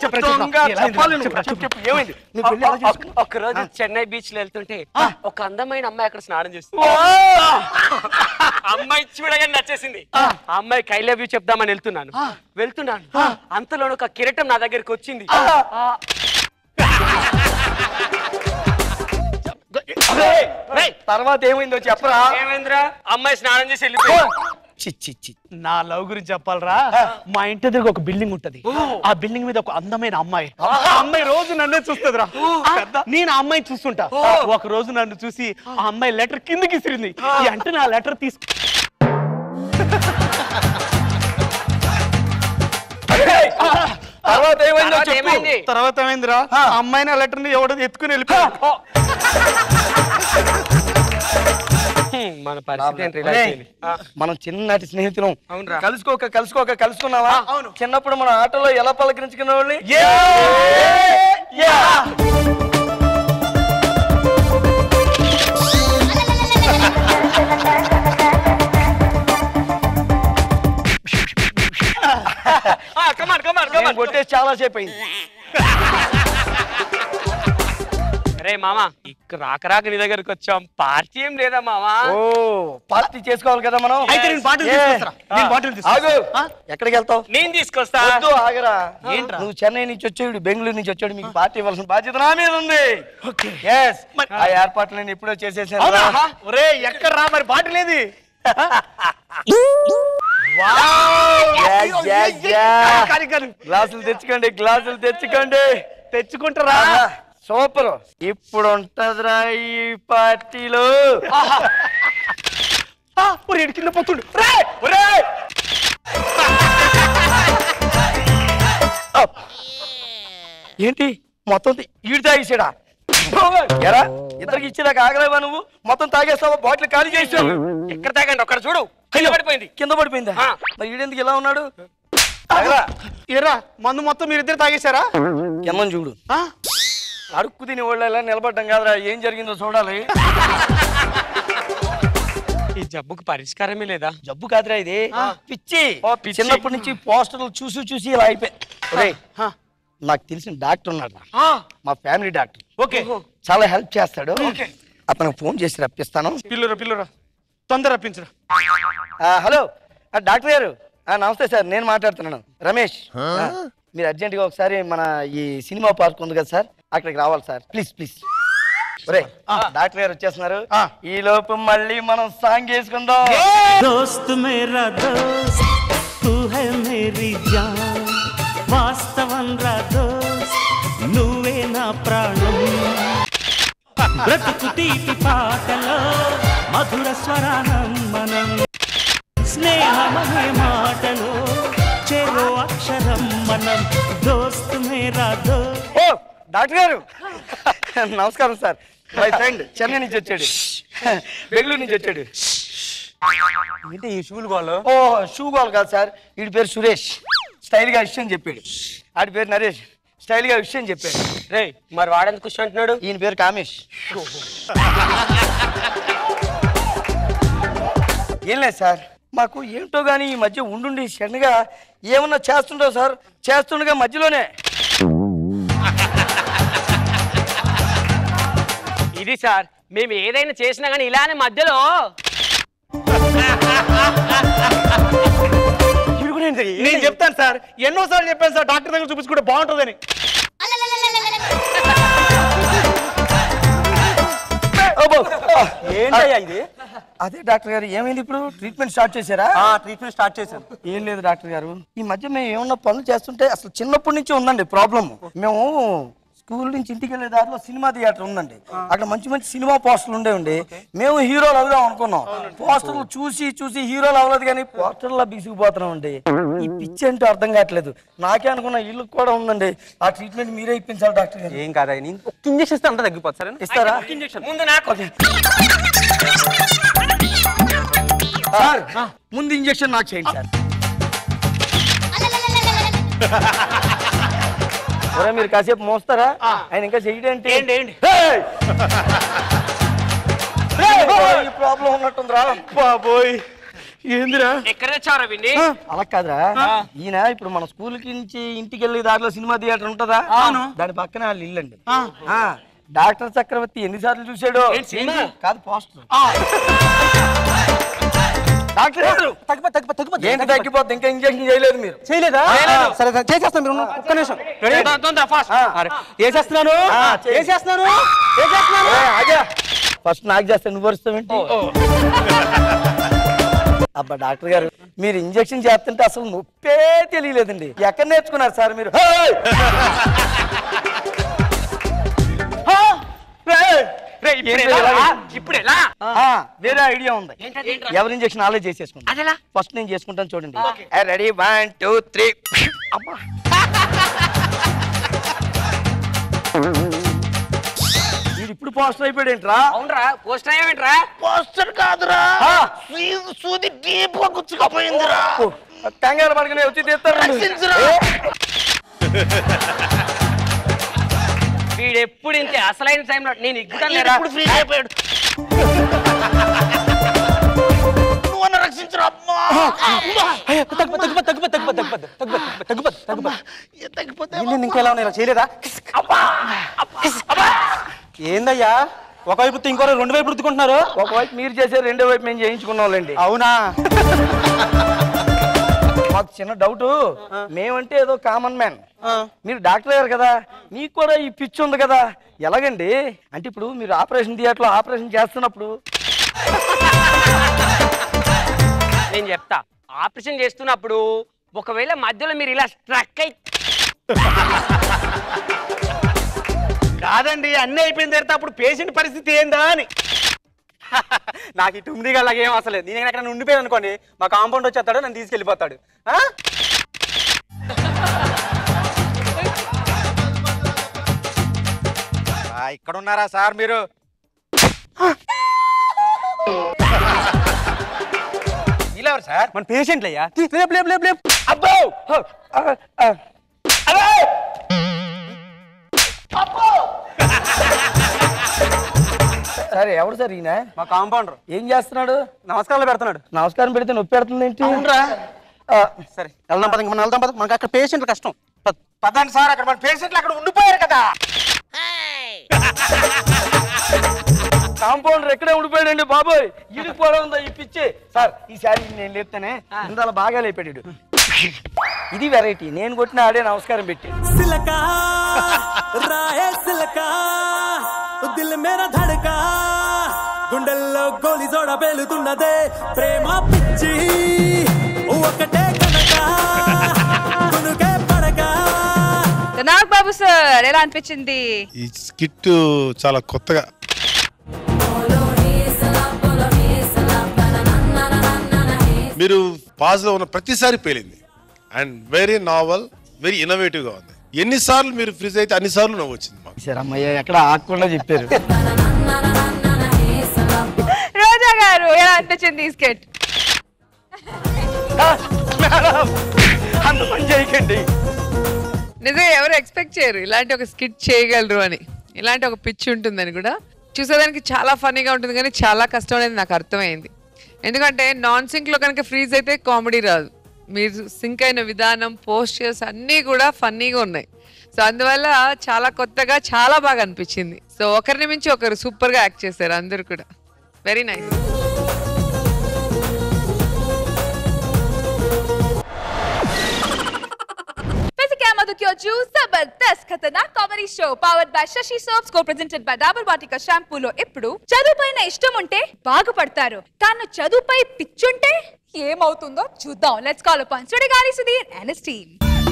ఒక రోజు చెన్నై బీచ్ లో వెళ్తుంటే ఒక అందమైన అమ్మాయి అక్కడ స్నానం చేస్తుంది. అమ్మాయి చూడగానే నచ్చేసింది. ఆ అమ్మాయి ఐ లవ్ యూ చెప్దామని వెళ్తున్నాను వెళ్తున్నాను అంతలో ఒక కిరీటం నా దగ్గరికి వచ్చింది. తర్వాత ఏమైందో చెప్పరా? ఏమైందిరా? అమ్మాయి స్నానం చేసి వెళ్ళిపోయి. నా లవ్ గురించి చెప్పాలరా. మా ఇంటి దగ్గర ఒక బిల్డింగ్ ఉంటది. ఆ బిల్డింగ్ మీద ఒక అందమైన అమ్మాయి. ఆ అమ్మాయి రోజు నన్నే చూస్తుందిరా. నేను ఆ అమ్మాయిని చూస్తుంటా. ఒక రోజు నన్ను చూసి ఆ అమ్మాయి లెటర్ కిందకి ఇసిరింది. అంటే నా లెటర్ తీసుకు తర్వాత ఏమైంది? తర్వాత ఏమైందిరా? అమ్మాయిని ఆ లెటర్ ని ఎవడో ఎత్తుకుని వెళ్ళిపోయాడు. మన పరిస్థితి మనం చిన్నటి స్నేహితులం. కలుసుకోక కలుసుకోక కలుసుకున్నావా? చిన్నప్పుడు మన ఆటోలో ఎలా పలకరించుకునే వాళ్ళని. కొట్టేసి చాలా సేపు అయింది. అరే మామా ఇక్కడ రాక రాక నీ దగ్గరకు వచ్చాం. పార్టీ ఏం లేదా మామా? ఓ పార్టీ చేసుకోవాలి కదా మనం. అయితే నేను బాటిల్ తీసుకొస్తా. నేను బాటిల్ తీసుకొస్తా. ఆగు. ఎక్కడికి వెళ్తావు? నేను తీసుకొస్తా. వద్దు ఆగరా. ఏంట్రా? నువ్వు చెన్నై నుంచి వచ్చాడు, బెంగళూరు నుంచి వచ్చాడు. మీకు పార్టీ ఇవ్వాల్సిన బాధ్యత నా మీద ఉంది. ఓకే yes ఆ ఏర్పాట్లు నేను ఇప్పుడే చేసేసాను. ఒరే ఎక్కడ రా మరి బాటిల్ ఏది? గ్లాసులు తెచ్చుకోండి, గ్లాసులు తెచ్చుకోండి. తెచ్చుకుంటారా? సూపర్. ఇప్పుడు ఉంటదిరా ఈ పార్టీలో. కింద పోతుండు. ఏంటి మొత్తం ఈడు తాగేసాడా? ఎరా ఇద్దరికి ఇచ్చేదాకా ఆగలేవా నువ్వు? మొత్తం తాగేస్తావా? బాటిల్ ఖాళీ చేసావు. ఎక్కడ తాగండి ఒక్కడ చూడు. కింద పడిపోయింది. కింద పడిపోయిందా? మరి ఈడెందుకు ఇలా ఉన్నాడు? ఎరా మందు మొత్తం మీరిద్దరు తాగేశారా? కింద చూడు. అడుక్కు తిని వాళ్ళు ఎలా నిలబడ్డం కాదురా. ఏం జరిగిందో చూడాలి. ఈ జబ్బుకు పరిష్కారమే లేదా? జబ్బు కాదురా ఇది, పిచ్చి. చిన్నప్పటి నుంచి పోస్టర్లు చూసి చూసి ఇలా అయిపోయి. నాకు తెలిసిన డాక్టర్ ఉన్నాడు, మా ఫ్యామిలీ డాక్టర్. ఓకే చాలా హెల్ప్ చేస్తాడు. అతనికి ఫోన్ చేసి రప్పిస్తాను. పిల్లురా పిల్లురా తొందర రప్పించరా. హలో డాక్టర్ గారు. నమస్తే సార్, నేను మాట్లాడుతున్నాను రమేష్. మీరు అర్జెంట్ గా ఒకసారి మన ఈ సినిమా పార్క్ ఉంది కదా సార్, అక్కడికి రావాలి సార్ ప్లీజ్ ప్లీజ్. ఒరే డాక్టర్ గారు వచ్చేస్తున్నారు. ఈ లోపు మళ్ళీ మనం సాంగ్ చేసుకుందాం. దోస్త్ మేరా దోస్త్ తూ హై మేరీ జాన్, వాస్తవం రా దోస్త్ నువ్వే నా ప్రాణం. బ్రతుకు తీపి పాటలో మధుర స్వరానం మనం స్నేహమనే మాటలో చెరో అక్షరం మనం దోస్త్ మేరా దో. ఓ డాక్టర్ గారు నమస్కారం సార్. మై ఫ్రెండ్ చెన్నై నుంచి వచ్చాడు, బెంగళూరు నుంచి వచ్చాడు. ఏంటి ఈ షూలు గోళ్ళు? ఓ షూ గోల్ కాదు సార్, వీడి పేరు సురేష్, స్టైల్ గా విషయం చెప్పాడు. ఆడి పేరు నరేష్, స్టైల్ గా విషయం చెప్పాడు. రే మరి వాడెందుకు ఖుషి అంటున్నాడు? ఈయన పేరు కామేష్. ఏం లేదు సార్, మాకు ఏంటో కానీ ఈ మధ్య ఉండుండి సడన్గా ఏమన్నా చేస్తుంటావు సార్, చేస్తుండగా మధ్యలోనే ఇది సార్, మేము ఏదైనా చేసినా కానీ ఇలానే మధ్యలో నేను చెప్తాను సార్, ఎన్నోసార్లు చెప్పాను సార్ డాక్టర్ దగ్గర చూపించుకుంటే బాగుంటుందని. ఏంటయ్యా ఇది? అదే డాక్టర్ గారు, ఏమైంది ఇప్పుడు? ట్రీట్మెంట్ స్టార్ట్ చేశారా? ట్రీట్మెంట్ స్టార్ట్ చేశాను. ఏం లేదు డాక్టర్ గారు, ఈ మధ్య మేము ఏమన్నా పనులు చేస్తుంటే అసలు చిన్నప్పటి నుంచి ఉందండి ప్రాబ్లం. మేము స్కూల్ నుంచి ఇంటికి వెళ్ళే దారిలో సినిమా థియేటర్ ఉందండి, అక్కడ మంచి మంచి సినిమా పోస్టర్లు ఉండేవండి. మేము హీరోలు అవుదాం అనుకున్నాం, పోస్టర్లు చూసి చూసి హీరోలు అవ్వలేదు కానీ పోస్టర్లా బిసిగిపోతున్నాం అండి. ఈ పిచ్చి అంటే అర్థం కావట్లేదు. నాకే అనుకున్న ఇల్లు కూడా ఉందండి, ఆ ట్రీట్మెంట్ మీరే ఇప్పించాలి డాక్టర్ గారు. ఏం కాదా, ఒక ఇంజక్షన్ ఇస్తే అంతా తగ్గిపోతుంది సార్. ఇస్తారా? ముందు నాకు సార్ ముందు ఇంజక్షన్ నాకు చేయండి సార్. ఒరే మీరు కాసేపు మోస్తారా? ఆయన ఇంకా చేయడేంటి? ప్రాబ్లం ఉన్నట్టుందిరా బాబోయ్. ఏందిరా ఎక్కడ తెచ్చారా విన్ని? అలా కాదురా, ఈయన ఇప్పుడు మన స్కూల్ నుంచి ఇంటికి వెళ్ళే దారిలో సినిమా థియేటర్ ఉంటుందా, దాని పక్కన వాళ్ళ ఇల్లు అండి. డాక్టర్ చక్రవర్తి ఎన్నిసార్లు చూసాడో. కాదు పోస్టర్. డాక్టర్ ఏంటి తగ్గిపోద్ది? ఇంకా ఇంజక్షన్ చేయలేదు మీరు? చేయలేదా? సరే చేసేస్తాను, మీరు ఒక్క నిమిషం చేసేస్తున్నాను చేసేస్తున్నాను ఫస్ట్ నాకు చేస్తా, నువ్వు వరుస్తావేంటి? అబ్బా డాక్టర్ గారు, మీరు ఇంజక్షన్ చేస్తుంటే అసలు నొప్పే తెలియలేదండి. ఎక్కడ నేర్చుకున్నారు సార్ మీరు? ఇప్పుడు ఎలా? వేరే ఐడియా ఉంది. ఎవరి ఇంజక్షన్ అలా చేసేసుకుంటా. ఫస్ట్ నేను చేసుకుంటాను చూడండి. Ready, one two three. అమ్మా ఇప్పుడు పోస్టర్ అయిపోయాడు ఏంట్రా? అవునరా, పోస్టర్ అయ్యేంట్రా? పోస్టర్ కాదురా, సూది డీప్ గా గుచ్చుకుపోయిందిరా. కంగారు పడుకునే వచ్చి తీస్తారు. వీడు ఎప్పుడు ఇంతే, అసలైన టైంలో నేను ఇగ్గుతాను లేరా? ఫ్రీ అయిపోయాడు. నువ్వు రక్షించరా. ఇంకెలా ఉన్నాయి చేయలేదా? ఏందయ్యా, ఒకవైపు ఇంకో రెండు వైపు రుద్దుకుంటున్నారు? ఒకవైపు మీరు చేసే రెండో వైపు మేము చేయించుకున్న వాళ్ళండి. అవునా? మాకు చిన్న డౌట్, మేమంటే ఏదో కామన్ మ్యాన్, మీరు డాక్టర్ గారు కదా, మీకు కూడా ఈ పిచ్చి ఉంది కదా, ఎలాగండి? అంటే ఇప్పుడు మీరు ఆపరేషన్ థియేటర్లో ఆపరేషన్ చేస్తున్నప్పుడు నేను చెప్తా. ఆపరేషన్ చేస్తున్నప్పుడు ఒకవేళ మధ్యలో మీరు ఇలా స్ట్రక్ అయి కాదండి, అన్నీ అయిపోయిన తర్వాత అప్పుడు పేషెంట్ పరిస్థితి ఏందా అని. నాకు ఇటు ఉంది అలాగే ఏం అసలు లేదు. నేను ఎక్కడ ఉండిపోయాను అనుకోండి, మా కాంపౌండ్ వచ్చేస్తాడు, నన్ను తీసుకెళ్ళిపోతాడు. ఇక్కడ ఉన్నారా సార్ మీరు? ఇలా సార్ మన పేషెంట్లు అయ్యా. లేపు లేపు లేపు లేపు. అబ్బో సరే, ఎవడు సార్ ఈయన? మా కాంపౌండర్. ఏం చేస్తున్నాడు? నమస్కారాలు పెడుతున్నాడు. నమస్కారం పెడితే నొప్పి పెడుతుంది ఏంటి? సరే వెళ్దాం పద, మనం వెళ్దాం పద, మనకి అక్కడ పేషెంట్లు కష్టం. పదండి సార్, అక్కడ మన పేషెంట్లు అక్కడ ఉండిపోయారు కదా. కాంపౌండర్ ఎక్కడే ఉండిపోయాడండి బాబోయ్, ఇడిపోవడం ఉందా ఈ పిచ్చి? సార్ ఈ శారీ నేను లేపుతానే, ఇందాల బాగా లేపాడు. ఇది వెరైటీ, నేను కొట్టిన ఆడే నమస్కారం పెట్టి. సిలకా రాయే సిలకా దిల్ మేరా ధడకా గుండెల్లో గోలి జోడ పేలుతున్నదే ప్రేమ పిచ్చి ఒకటే కనక గునుకే పడక. నాగ్ బాబు సార్ ఎలా అనిపించింది? ఈ స్కిట్ చాలా కొత్తగా మీరు పాజ్లో ఉన్న ప్రతిసారి పేలింది అండ్ వెరీ నావల్ వెరీ ఇన్నోవేటివ్గా ఉంది. ఎన్నిసార్లు మీరు ఫ్రీజ్ అయితే అన్నిసార్లు నవ్వు వచ్చింది మాకు. సరే అమ్మయ్య ఎక్కడ ఆగకుండా చెప్పారు. రోజా గారు ఎలా అనిపించింది ఈ స్కెట్? అంత పని చేయకండి. నిజంగా ఎవరు ఎక్స్పెక్ట్ చేయరు ఇలాంటి ఒక స్కిట్ చేయగలరు అని, ఇలాంటి ఒక పిచ్ ఉంటుందని కూడా. చూసేదానికి చాలా ఫన్నీగా ఉంటుంది కానీ చాలా కష్టం అనేది నాకు అర్థమైంది. ఎందుకంటే నాన్ సింక్లో కనుక ఫ్రీజ్ అయితే కామెడీ రాదు. మీరు సింక్ అయిన విధానం, పోస్చర్స్ అన్నీ కూడా ఫన్నీగా ఉన్నాయి. సో అందువల్ల చాలా కొత్తగా చాలా బాగా అనిపించింది. సో ఒకరిని మించి ఒకరు సూపర్గా యాక్ట్ చేశారు అందరు కూడా. Very nice. Jabardasth Khatarnak comedy show powered by Sasi soaps, co presented by Dabur Vatika షాంపూలో ఇప్పుడు చదువుపైన ఇష్టం ఉంటే బాగుపడతారు, కానీ చదువుపై పిచ్చుంటే ఏమవుతుందో చూద్దాం. Let's call upon Sudigali Sudheer and his team.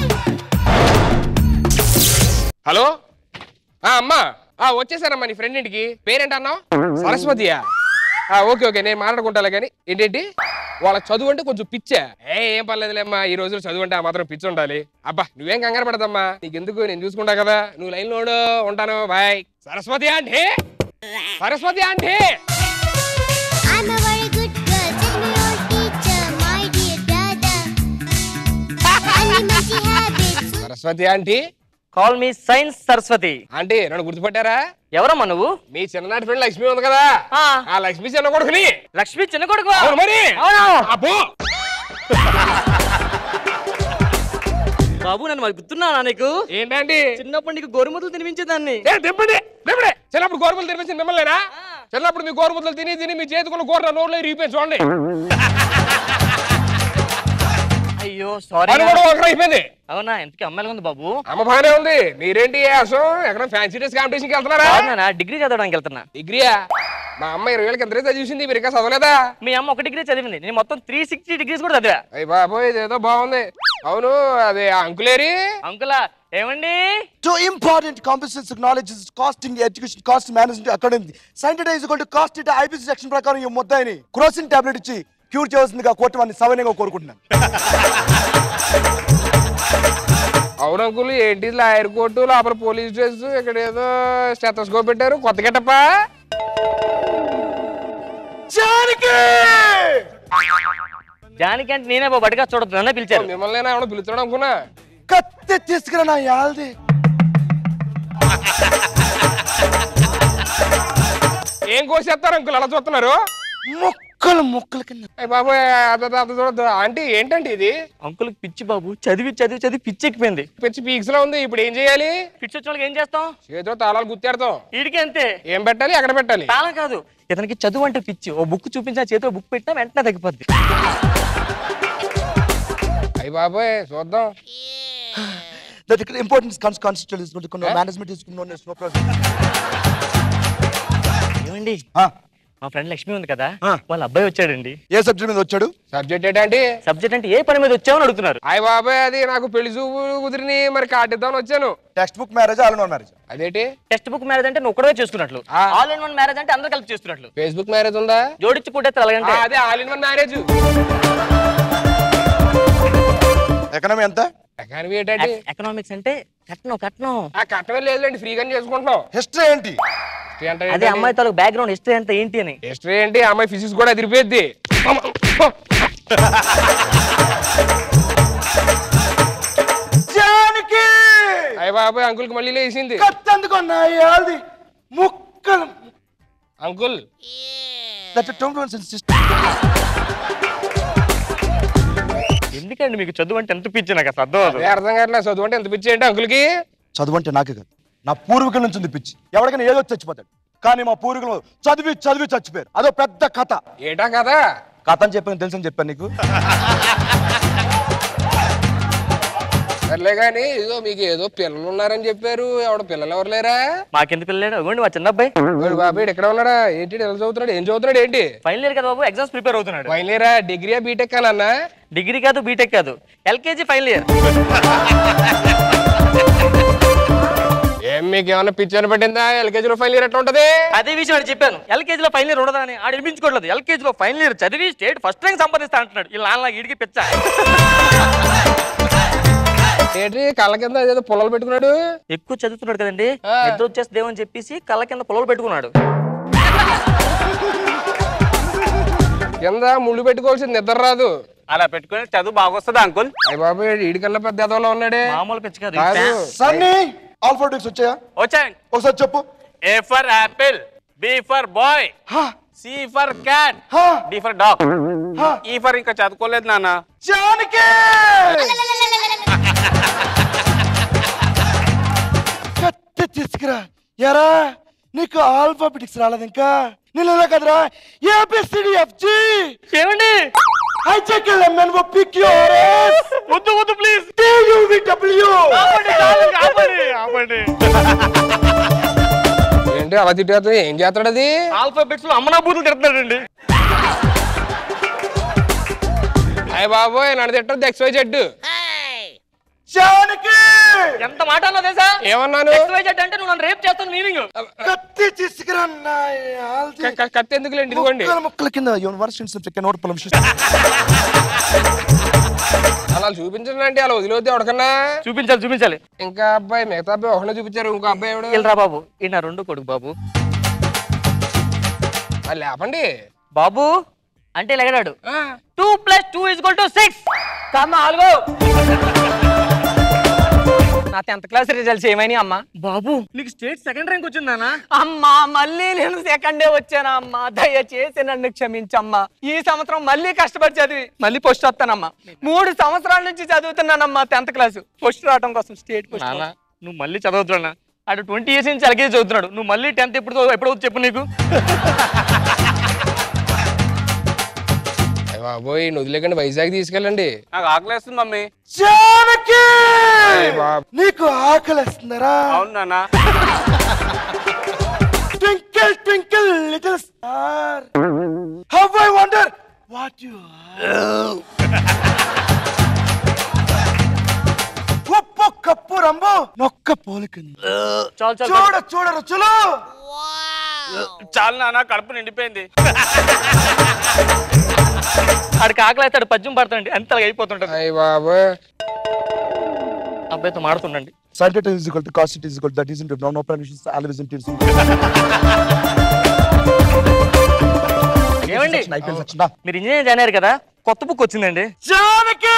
Hello అమ్మా, వచ్చేసారమ్మా నీ ఫ్రెండ్ ఇంటికి. పేరేంటన్నావు? సరస్వతియా? ఓకే ఓకే నేను మాట్లాడుకుంటాలే. కానీ ఏంటంటి వాళ్ళ చదువు అంటే కొంచెం పిచ్చా? ఏ ఏం పర్లేదులేమ్మా, ఈ రోజులు చదువు అంటే ఆ మాత్రం పిచ్చి ఉండాలి. అబ్బా నువ్వేం కంగారు పడదమ్మా, నీకెందుకు, నేను చూసుకుంటా కదా. నువ్వు లైన్ లోడు, ఉంటాను, బాయ్. సరస్వతి అంటే సరస్వతి అంటే Saraswati aunty call me science Saraswati. Aunty నన్ను గుర్తుపట్టారా? ఎవరమ్మా నువ్వు? మీ చిన్ననాటి ఫ్రెండ్ లక్ష్మి ఉంది కదా, ఆ లక్ష్మి చిన్న కొడుకుని. లక్ష్మి చిన్న కొడుకు? అవును మరి. బాబు నన్ను మరి గుర్తున్నానా నీకు? ఏంటండి? చిన్నప్పుడు నీకు గోరుముద్దలు తినిపించేదాన్ని. దింపండి దింపండి. చిన్నప్పుడు గోరుముద్దలు తినిపించింది మిమ్మల్నేనా? చిన్నప్పుడు మీ గోరుముద్దలు తిని తిని మీ చేతుకున్న గోర నోట్లో రీపోయి చూడండి. అయ్యో సారీ. అయిపోయింది. అవునా? ఎంతకి అమ్మాయిలు ఉంది బాబు? అమ్మ బాగానే ఉంది. మీరేంటి ఎక్కడ ఫ్యాన్సీ డ్రెస్ కాంపిటీషన్ కి వెళ్తున్నారా? డిగ్రీ చదవడానికి వెళ్తున్నా. డిగ్రీయా? మా అమ్మ ఇరవై వేలకి ఎంత చదివింది, మీరు ఇంకా చదవలేదా? మీ అమ్మ ఒక డిగ్రీ చదివింది, నేను మొత్తం త్రీ సిక్స్టీ డిగ్రీస్ కూడా చదివా. అయ్యి బాబోయ్ ఇదేదో బాగుంది. అవును అదే అంకులేరి? అంకులా ఏమండి? Two important competencies knowledge is costing education cost management academy. Scientist is going to cost it I P C section ప్రకారం ఈ మొత్తాన్ని క్రోసిన్ టాబ్లెట్ ఇచ్చి క్యూర్ చేయవలసిందిగా కోర్టు వారిని సవనంగా కోరుకుంటున్నాను. అవును అంకుల్, ఏంటి లాయర్ కోర్టు లోపల పోలీస్ డ్రెస్, ఇక్కడ ఏదో స్టెథోస్కోప్ పెట్టారు, కొత్త గెటప్ప. జానకి జానకి అంటే నేనే బడిగా చూడదు, నన్నే పిలిచారు. మిమ్మల్ని ఏమన్నా పిలుస్తాడు అనుకున్నా. కత్తి తీసుకురా నా యాల్ది. ఏం కోసేస్తారు అంకుల్ అలా చూస్తున్నారు? మొక్కలు మొక్కలు కింద. బాబు చూడద్దు. ఆంటీ ఏంటంటే ఇది? అంకుల్ పిచ్చి బాబు, చదివి చదివి చదివి పిచ్చి ఎక్కిపోయింది. పిచ్చి పీక్స్ లో ఉంది. ఇప్పుడు ఏం చేయాలి? పిచ్చి వచ్చిన వాళ్ళకి ఏం చేస్తాం? చేతిలో తాళాలు గుర్తేడతాం. వీడికి అంతే. ఏం పెట్టాలి, ఎక్కడ పెట్టాలి? తాళం కాదు, ఇతనికి చదువు అంటే పిచ్చి. ఓ బుక్ చూపించిన చేతిలో బుక్ పెట్టినా వెంటనే తగ్గిపోద్ది. అయ్యి బాబోయ్ చూద్దాం. That importance comes constitutional is going to management is known as no problem. ఏమండి మా ఫ్రెండ్ లక్ష్మి ఉంది కదా, వాళ్ళ అబ్బాయి వచ్చాడండి. ఏ సబ్జెక్ట్ మీద వచ్చాడు? సబ్జెక్ట్ ఏంటంటే? సబ్జెక్ట్ అంటే ఏ పని మీద వచ్చావని అడుగుతున్నారు. అయ్య బాబాయ్ అది నాకు పెళ్లి చూపు కుదిరిని మరి కార్డు ఇద్దామని వచ్చాను. Textbook marriage, all in one marriage. అదేంటి టెక్స్ట్ బుక్ మ్యారేజ్ అంటే నువ్వు ఒకడే చేసుకున్నట్లు, ఆల్ ఇన్ వన్ మ్యారేజ్ అంటే అందరూ కలిపి చేస్తున్నట్లు. ఫేస్బుక్ మ్యారేజ్ ఉందా? జోడించి కూడేస్తారు అలాగంటే. అదే all in one marriage. Economy ఎంత? ఎకానమీ ఏంటంటే? ఎకనామిక్స్ అంటే కట్నం. కట్నం ఆ కట్టమే లేదులేండి, ఫ్రీగానే చేసుకుంటున్నాం. హిస్టరీ ఏంటి? అదే అమ్మాయి తాలూకు బ్యాక్గ్రౌండ్ హిస్టరీ అంతా ఏంటి అని. హిస్టరీ ఏంటి? అమ్మాయి ఫిజిక్స్ కూడా ఎదిరిపోద్ది. జానకి అయ్య బాబాయ్ అంకుల్ కి మళ్ళీ లేచింది. కత్తందుకున్నా యాల్ది ముక్కలు. అంకుల్ ఎందుకండి మీకు చదువు అంటే ఎంత పిచ్చి? నాకు అసలు అర్థం అర్థం కావట్లేదు. చదువు అంటే ఎంత పిచ్చి ఏంటి అంకుల్ కి? చదువు అంటే నాకే కాదు, నా పూర్వీకుల నుంచి ఉంది పిచ్చి. ఎవరికైనా ఏదో చచ్చిపోతాడు, కానీ మా పూర్వీకులు చదివి చదివి చచ్చిపోయారు. అదో పెద్ద కథ. ఏటా కథ? కథ అని చెప్పాను తెలుసని చెప్పాను నీకు. సర్లే కానీ ఇదో మీకు ఏదో పిల్లలు ఉన్నారని చెప్పారు. ఎవడ పిల్లలు ఎవరు లేరా? మాకెందుకు పిల్లలేడు? అవ్వండి మా చిన్న అబ్బాయి. బాబాయ్ ఎక్కడ ఉన్నాడా? ఏంటి ఎలా చదువుతున్నాడు? ఏం చదువుతున్నాడు ఏంటి? ఫైనల్ ఇయర్ కదా బాబు, ఎగ్జామ్స్ ప్రిపేర్ అవుతున్నాడు. ఫైనల్ ఇయరా? డిగ్రీయా బీటెక్ అన్న? డిగ్రీ కాదు బీటెక్ కాదు, ఎల్కేజీ ఫైనల్ ఇయర్. ఏం మీకు ఏమైనా పిక్చర్ పట్టిందా? ఎల్కేజీలో ఫైనల్ ఇయర్ ఎట్లా ఉంటది? అదే విషయం అని చెప్పాను. ఎల్కేజీలో ఫైనల్ ఇయర్ ఉండదా అని ఆడు వినిపించుకోవట్లేదు. ఎల్కేజీలో ఫైనల్ ఇయర్ చదివి స్టేట్ ఫస్ట్ ర్యాంక్ సంపాదిస్తా అంటున్నాడు. ఇలా నాన్న ఇడికి పిచ్చ. ఏంటి కళ్ళ కింద ఏదో పొలాలు పెట్టుకున్నాడు? ఎక్కువ చదువుతున్నాడు కదండి, నిద్ర వచ్చేస్తుందేమని చెప్పేసి కళ్ళ కింద పొలాలు పెట్టుకున్నాడు. కింద ముళ్ళు పెట్టుకోవాల్సింది నిద్ర రాదు. అలా పెట్టుకుని చదువు బాగా వస్తుంది అంకుల్. అయ్య బాబు ఈడికల్లా పెద్ద ఎదవలో ఉన్నాడే. మామూలు పిచ్చ కాదు. సన్నీ ఆల్ఫాబెటిక్స్ వచ్చాయా? వచ్చాయి. ఒకసారి చెప్పు. A for apple, B for boy, C for cat, D for dog, E for ఇంకా చదువుకోలేదు నాన్న. జానకి కత్తి తీసుకురా. ఎరా నీకు ఆల్ఫాబెటిక్స్ రాలేదు ఇంకా? నేను ఎలా కదరా ఏబిసిడిఎఫ్జి ఏమండి I check L M N O pick yours. వద్దు వద్దు please. T U V W. ఏంటి అలా తిట్టేస్తా? ఏం చేస్తాడు అది? ఆల్ఫాబెట్స్ లో అమ్మనా బూతులు తిడుతున్నాడండి. అయ్య బాబోయ్ నన్ను తిట్టదు ఎక్స్ వై జెడ్. జానకి ఎంత మాట అన్నా తెలుసా? ఏమన్నాను? ఎక్స్ వై జెడ్ అంటే నువ్వు నన్ను రేప్ చేస్తాను మీనింగ్. కత్తి తీసుకురా. కత్తి ఎందుకులేండి ఇదిగోండి. ముక్కల కింద యూనివర్సిటీ నోట్ పొలం. అలా చూపించండి అంటే అలా వదిలేద్ది ఎవరికన్నా. చూపించాలి చూపించాలి. ఇంకా అబ్బాయి మిగతా అబ్బాయి ఒకనే చూపించారు. ఇంకో అబ్బాయి ఎవడు? వెళ్ళరా బాబు, ఈ నా రెండు కొడుకు బాబు. లేపండి బాబు అంటే లెగడాడు. Two plus two is equal to six. నాలుగు. నా టెన్త్ క్లాస్ రిజల్ట్స్ ఏమైనా అమ్మా? బాబు నీకు స్టేట్ సెకండ్ ర్యాంక్ వచ్చిందానా? అమ్మా మళ్ళీ నేను సెకండే వచ్చానా అమ్మా? దయచేసి నన్ను క్షమించమ్మా. ఈ సంవత్సరం మళ్ళీ కష్టపడి చదివి మళ్ళీ పోస్ట్ వస్తానమ్మా. మూడు సంవత్సరాల నుంచి చదువుతున్నానమ్మా టెన్త్ క్లాస్. పోస్ట్ రావడం కోసం స్టేట్ పోస్ట్. నువ్వు మళ్ళీ చదువుతున్నా? అటు ట్వంటీ ఇయర్స్ నుంచి అలాగే చదువుతున్నాడు. నువ్వు మళ్ళీ టెన్త్ ఎప్పుడు ఎప్పుడు చెప్పు నీకు. బాబోయ్ వదిలేకండి వైజాగ్ తీసుకెళ్ళండి. నాకు ఆకలేస్తుంది మమ్మీ. జానకి నీకు ఆకలిస్తుందరా? అవును నాన్న. Twinkle twinkle little star how I wonder what you are. ఉప్పు కప్పు రంబు నొక్క పోలికని చూడ చూడ రుచులు. చాలు నాన్న కడుపు నిండిపోయింది. ఆడికి ఆకలి అవుతాడు పద్యం పడతాండి అంతలా అయిపోతుంటాడు. అయ్య బాబు అబ్బాయితో మాడుతుండండి. Scientific is equal to cost is equal to that is into no operations always into. ఏమండి మీరు ఇంజనీర్ జాయిన్ అయ్యారు కదా, కొత్త బుక్ వచ్చిందండి. జానకి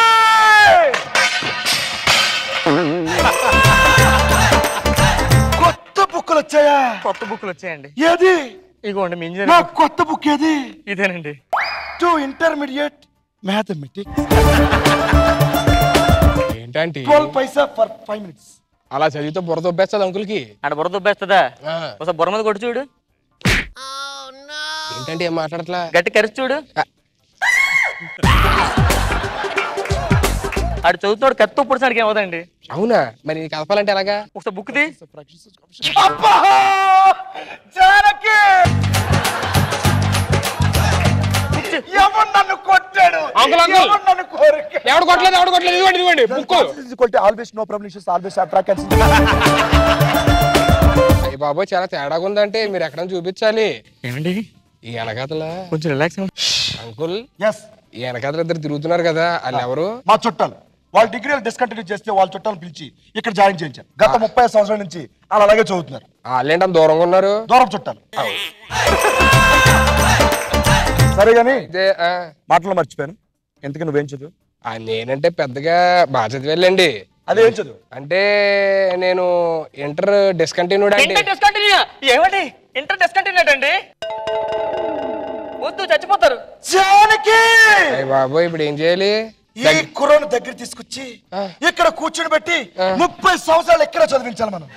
కొత్త బుక్కులు వచ్చాయా? కొత్త బుక్లు వచ్చాయండి. ఏది? ఇగోండి మీ నా ఇంజనీర్ కొత్త బుక్ ఏది? ఇదేనండి. Two intermediate mathematics. ఏంటంటే ట్వెల్వ్ పైసా ఫర్ ఫైవ్ మినిట్స్. అలా చదివితే బుర్ర దొబ్బేస్తుంది అంకుల్కి. ఆడ బుర్ర దొబ్బేస్తుందా? ఒకసారి బుర్ర మీద కొట్టి చూడు. ఏంటంటే ఏం మాట్లాడట్లా? గట్టి కరిచి చూడు. ఆడు చదువుతాడు కత్తి పొడిచాడికి ఏమవుతాయండి. అవునా? మరి కలపాలంటే ఎలాగా? ఒకసారి బుక్ ది. జానకి ఎవరు నన్ను కొట్టాడు? ఎవరు నన్ను కోరిక? ఎవడు కొట్టలేదు ఎవడు కొట్టలేదు ఇదిగోండి ఇదిగోండి book. Always no problem issues always have track. అయ్య బాబోయ్ చాలా తేడాగా ఉందంటే మీరు ఎక్కడ చూపించాలి. ఏమండి ఈ వెనకాతల కొంచెం రిలాక్స్ అంకుల్. yes ఈ వెనకాతల ఇద్దరు తిరుగుతున్నారు కదా వాళ్ళు ఎవరు? మా చుట్టాలు. వాళ్ళ డిగ్రీలు డిస్కంటిన్యూ చేస్తే వాళ్ళ చుట్టాలు పిలిచి ఇక్కడ జాయిన్ చేయించారు. గత ముప్పై సంవత్సరాల నుంచి వాళ్ళు అలాగే చదువుతున్నారు. వాళ్ళేంటి దూరంగా ఉన్నారు? దూరం చుట్టాలు. సరే గాని మాటలు మర్చిపోయాను. ఎందుకు నువ్వేం చదువు? నేనంటే పెద్దగా బాగా చదివేళ్ళండి. అదేం చదువు? అంటే నేను ఇంటర్ డిస్కంటిన్యూడ్ అండి. డిస్కంటిన్యూ ఏమండి? ఇంటర్ డిస్కంటిన్యూ అండి. వద్దు చచ్చిపోతారు. జానకి బాబోయ్ ఇప్పుడు ఏం చేయాలి? ఈ కుర్రోని దగ్గర తీసుకొచ్చి ఇక్కడ కూర్చొని పెట్టి ముప్పై సంవత్సరాలు ఎక్కడ చదివించాలి మనం.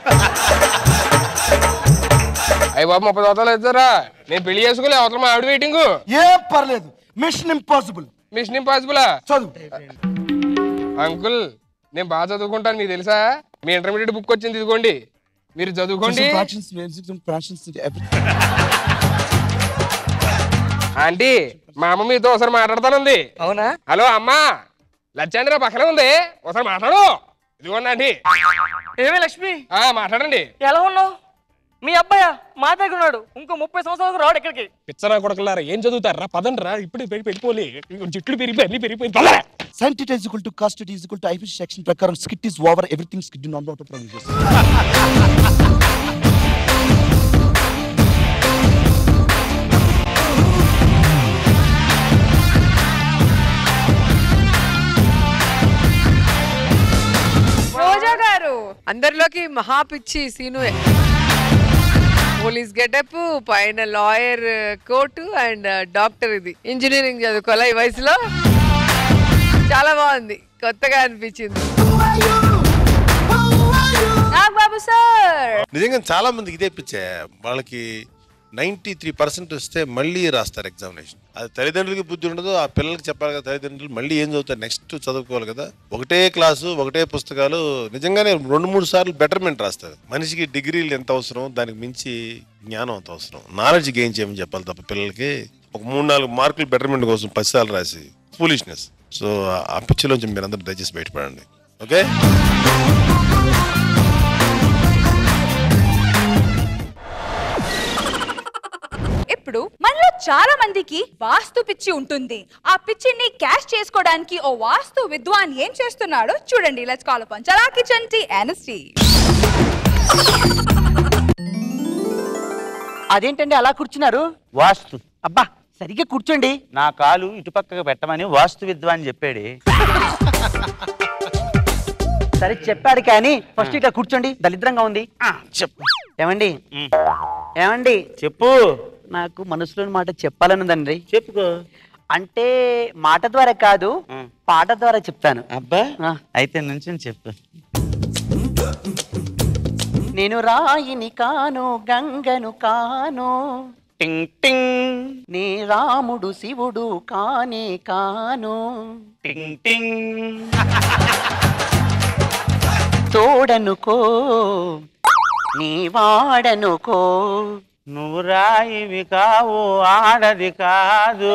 అయ్య బాబు ముప్పై సంవత్సరాలు అవుతారా? నేను పెళ్లి చేసుకోలే అవతల మా ఆవిడ వెయిటింగ్. ఏం పర్లేదు. Mission impossible. మిషన్ ఇంపాసిబులా? చదువు. అంకుల్ నేను బాగా చదువుకుంటాను మీకు తెలుసా? మీ ఇంటర్మీడియట్ బుక్ వచ్చింది ఇదిగోండి మీరు చదువుకోండి. ఆంటీ మా అమ్మ మీతో ఒకసారి మాట్లాడతానుంది. అవునా? హలో అమ్మా లచ్చాండిరా పక్కనే ఉంది ఒకసారి మాట్లాడు. ఇదిగోండి. ఏమే లక్ష్మి మాట్లాడండి. ఎలా ఉన్నావు? మీ అబ్బాయా మా దగ్గర ఉన్నాడు. ఇంకో ముప్పై సంవత్సరాలకు రాడు ఇక్కడికి. పిచ్చనా కొడకలారా ఏం చదువుతారా? పదండి రా, ఇప్పుడు వెళ్ళిపోలే. జిట్లు పెరిగిపోయి అన్ని పెరిగిపోయింది. Sanctity is equal to custody is equal to I P C section ప్రకారం skit is over, everything skit do not know to promises. రోజా గారు అందరిలోకి మహా పిచ్చి సీనుయే. పోలీస్ గెటప్, పైన లాయర్ కోటు అండ్ డాక్టర్. ఇది ఇంజనీరింగ్ చదువుకోవాలా ఈ వయసులో? చాలా బాగుంది, కొత్తగా అనిపించింది. నాగబాబు సార్ నిజంగా చాలా మందికి ఇదే పిచ్చే. వాళ్ళకి నైంటీ త్రీ పర్సెంట్ వస్తే మళ్ళీ రాస్తారు ఎగ్జామినేషన్. అది తల్లిదండ్రులకి బుద్ధి ఉండదు, ఆ పిల్లలకి చెప్పాలి కదా తల్లిదండ్రులు మళ్ళీ ఏం చదువుతారు, నెక్స్ట్ చదువుకోవాలి కదా. ఒకటే క్లాసు ఒకటే పుస్తకాలు నిజంగానే రెండు మూడు సార్లు బెటర్మెంట్ రాస్తారు. మనిషికి డిగ్రీలు ఎంత అవసరం, దానికి మించి జ్ఞానం అంత అవసరం. నాలెడ్జ్ గెయిన్ చేయమని చెప్పాలి తప్ప పిల్లలకి ఒక మూడు నాలుగు మార్కులు బెటర్మెంట్ కోసం పది సార్లు రాసి ఫూలిష్నెస్. సో ఆ పిచ్చిలోంచి మీరు అందరూ దయచేసి బయటపడండి. ఓకే, ఇప్పుడు మనలో చాలా మందికి వాస్తు పిచ్చి ఉంటుంది. ఆ పిచ్చిని క్యాష్ చేసుకోవడానికి ఓ వాస్తు విద్వాన్ ఏం చేస్తున్నాడో చూడండి. Let's call upon Chalaki Chanti and Steve. అదేంటండి అలా కూర్చున్నారు? వాస్తు. అబ్బా సరిగ్గా కూర్చోండి. నా కాలు ఇటుపక్కగా పెట్టమని వాస్తు విద్వాన్ చెప్పాడు. సరే చెప్పాడు కానీ ఫస్ట్ ఇట్లా కూర్చోండి, దరిద్రంగా ఉంది. చెప్పు. ఏమండి ఏమండి చెప్పు. నాకు మనసులోని మాట చెప్పాలనుందండి. చెప్పుకో. అంటే మాట ద్వారా కాదు, పాట ద్వారా చెప్తాను. అబ్బా అయితే నుంచి చెప్పు. నేను రాయిని కాను, గంగను కాను, టింగ్ టింగ్. నీ రాముడు శివుడు కానే కాను, టింగ్ టింగ్. తోడనుకో నీ వాడనుకో, నువ్వు రాయివి కావు ఆడది కాదు.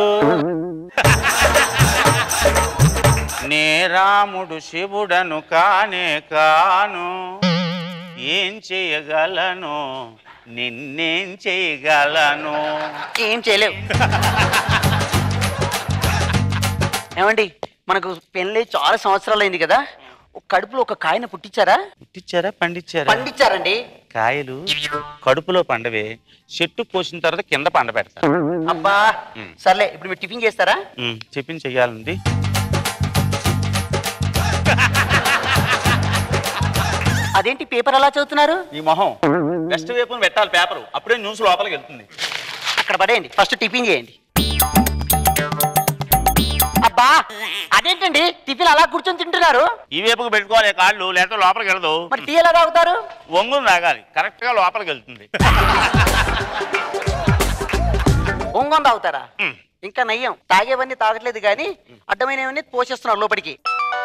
నే రాముడు శివుడను కానే కాను, ఏం చేయగలను నిన్నేం చేయగలను. ఏం చేయలేవు. ఏమండి మనకు పెళ్ళి చాలా సంవత్సరాలు అయింది కదా, కడుపులో ఒక కాయను పుట్టించారా? పుట్టించారా పండించారా? పండించారండి. కాయలు కడుపులో పండవే, చెట్టు కోసిన తర్వాత కింద పండ పెడతారు. అబ్బా సర్లే, ఇప్పుడు మీరు టిఫిన్ చేస్తారా? టిఫిన్ చెయ్యాలండి. అదేంటి పేపర్ అలా చదువుతున్నారు? ఈ మొహం వెస్ట్ వైపున పెట్టాలి పేపర్, అప్పుడే న్యూస్ లోపలికి వెళ్తుంది. అక్కడ పడేయండి, ఫస్ట్ టిఫిన్ చేయండి. అబ్బా అదేంటండి టిఫిన్ అలా కూర్చొని తింటున్నారు? ఈ వైపుకు పెట్టుకోవాలి కాళ్ళు, లేకపోతే లోపలికి వెళ్దు. మరి టీ ఎలా తాగుతారు? ఒంగుని తాగాలి, కరెక్ట్ గా లోపలికి వెళ్తుంది. ఒంగొని తాగుతారా? ఇంకా నయ్యం, తాగేవన్నీ తాగట్లేదు కానీ అడ్డమైనవన్నీ పోషిస్తున్నారు లోపలికి.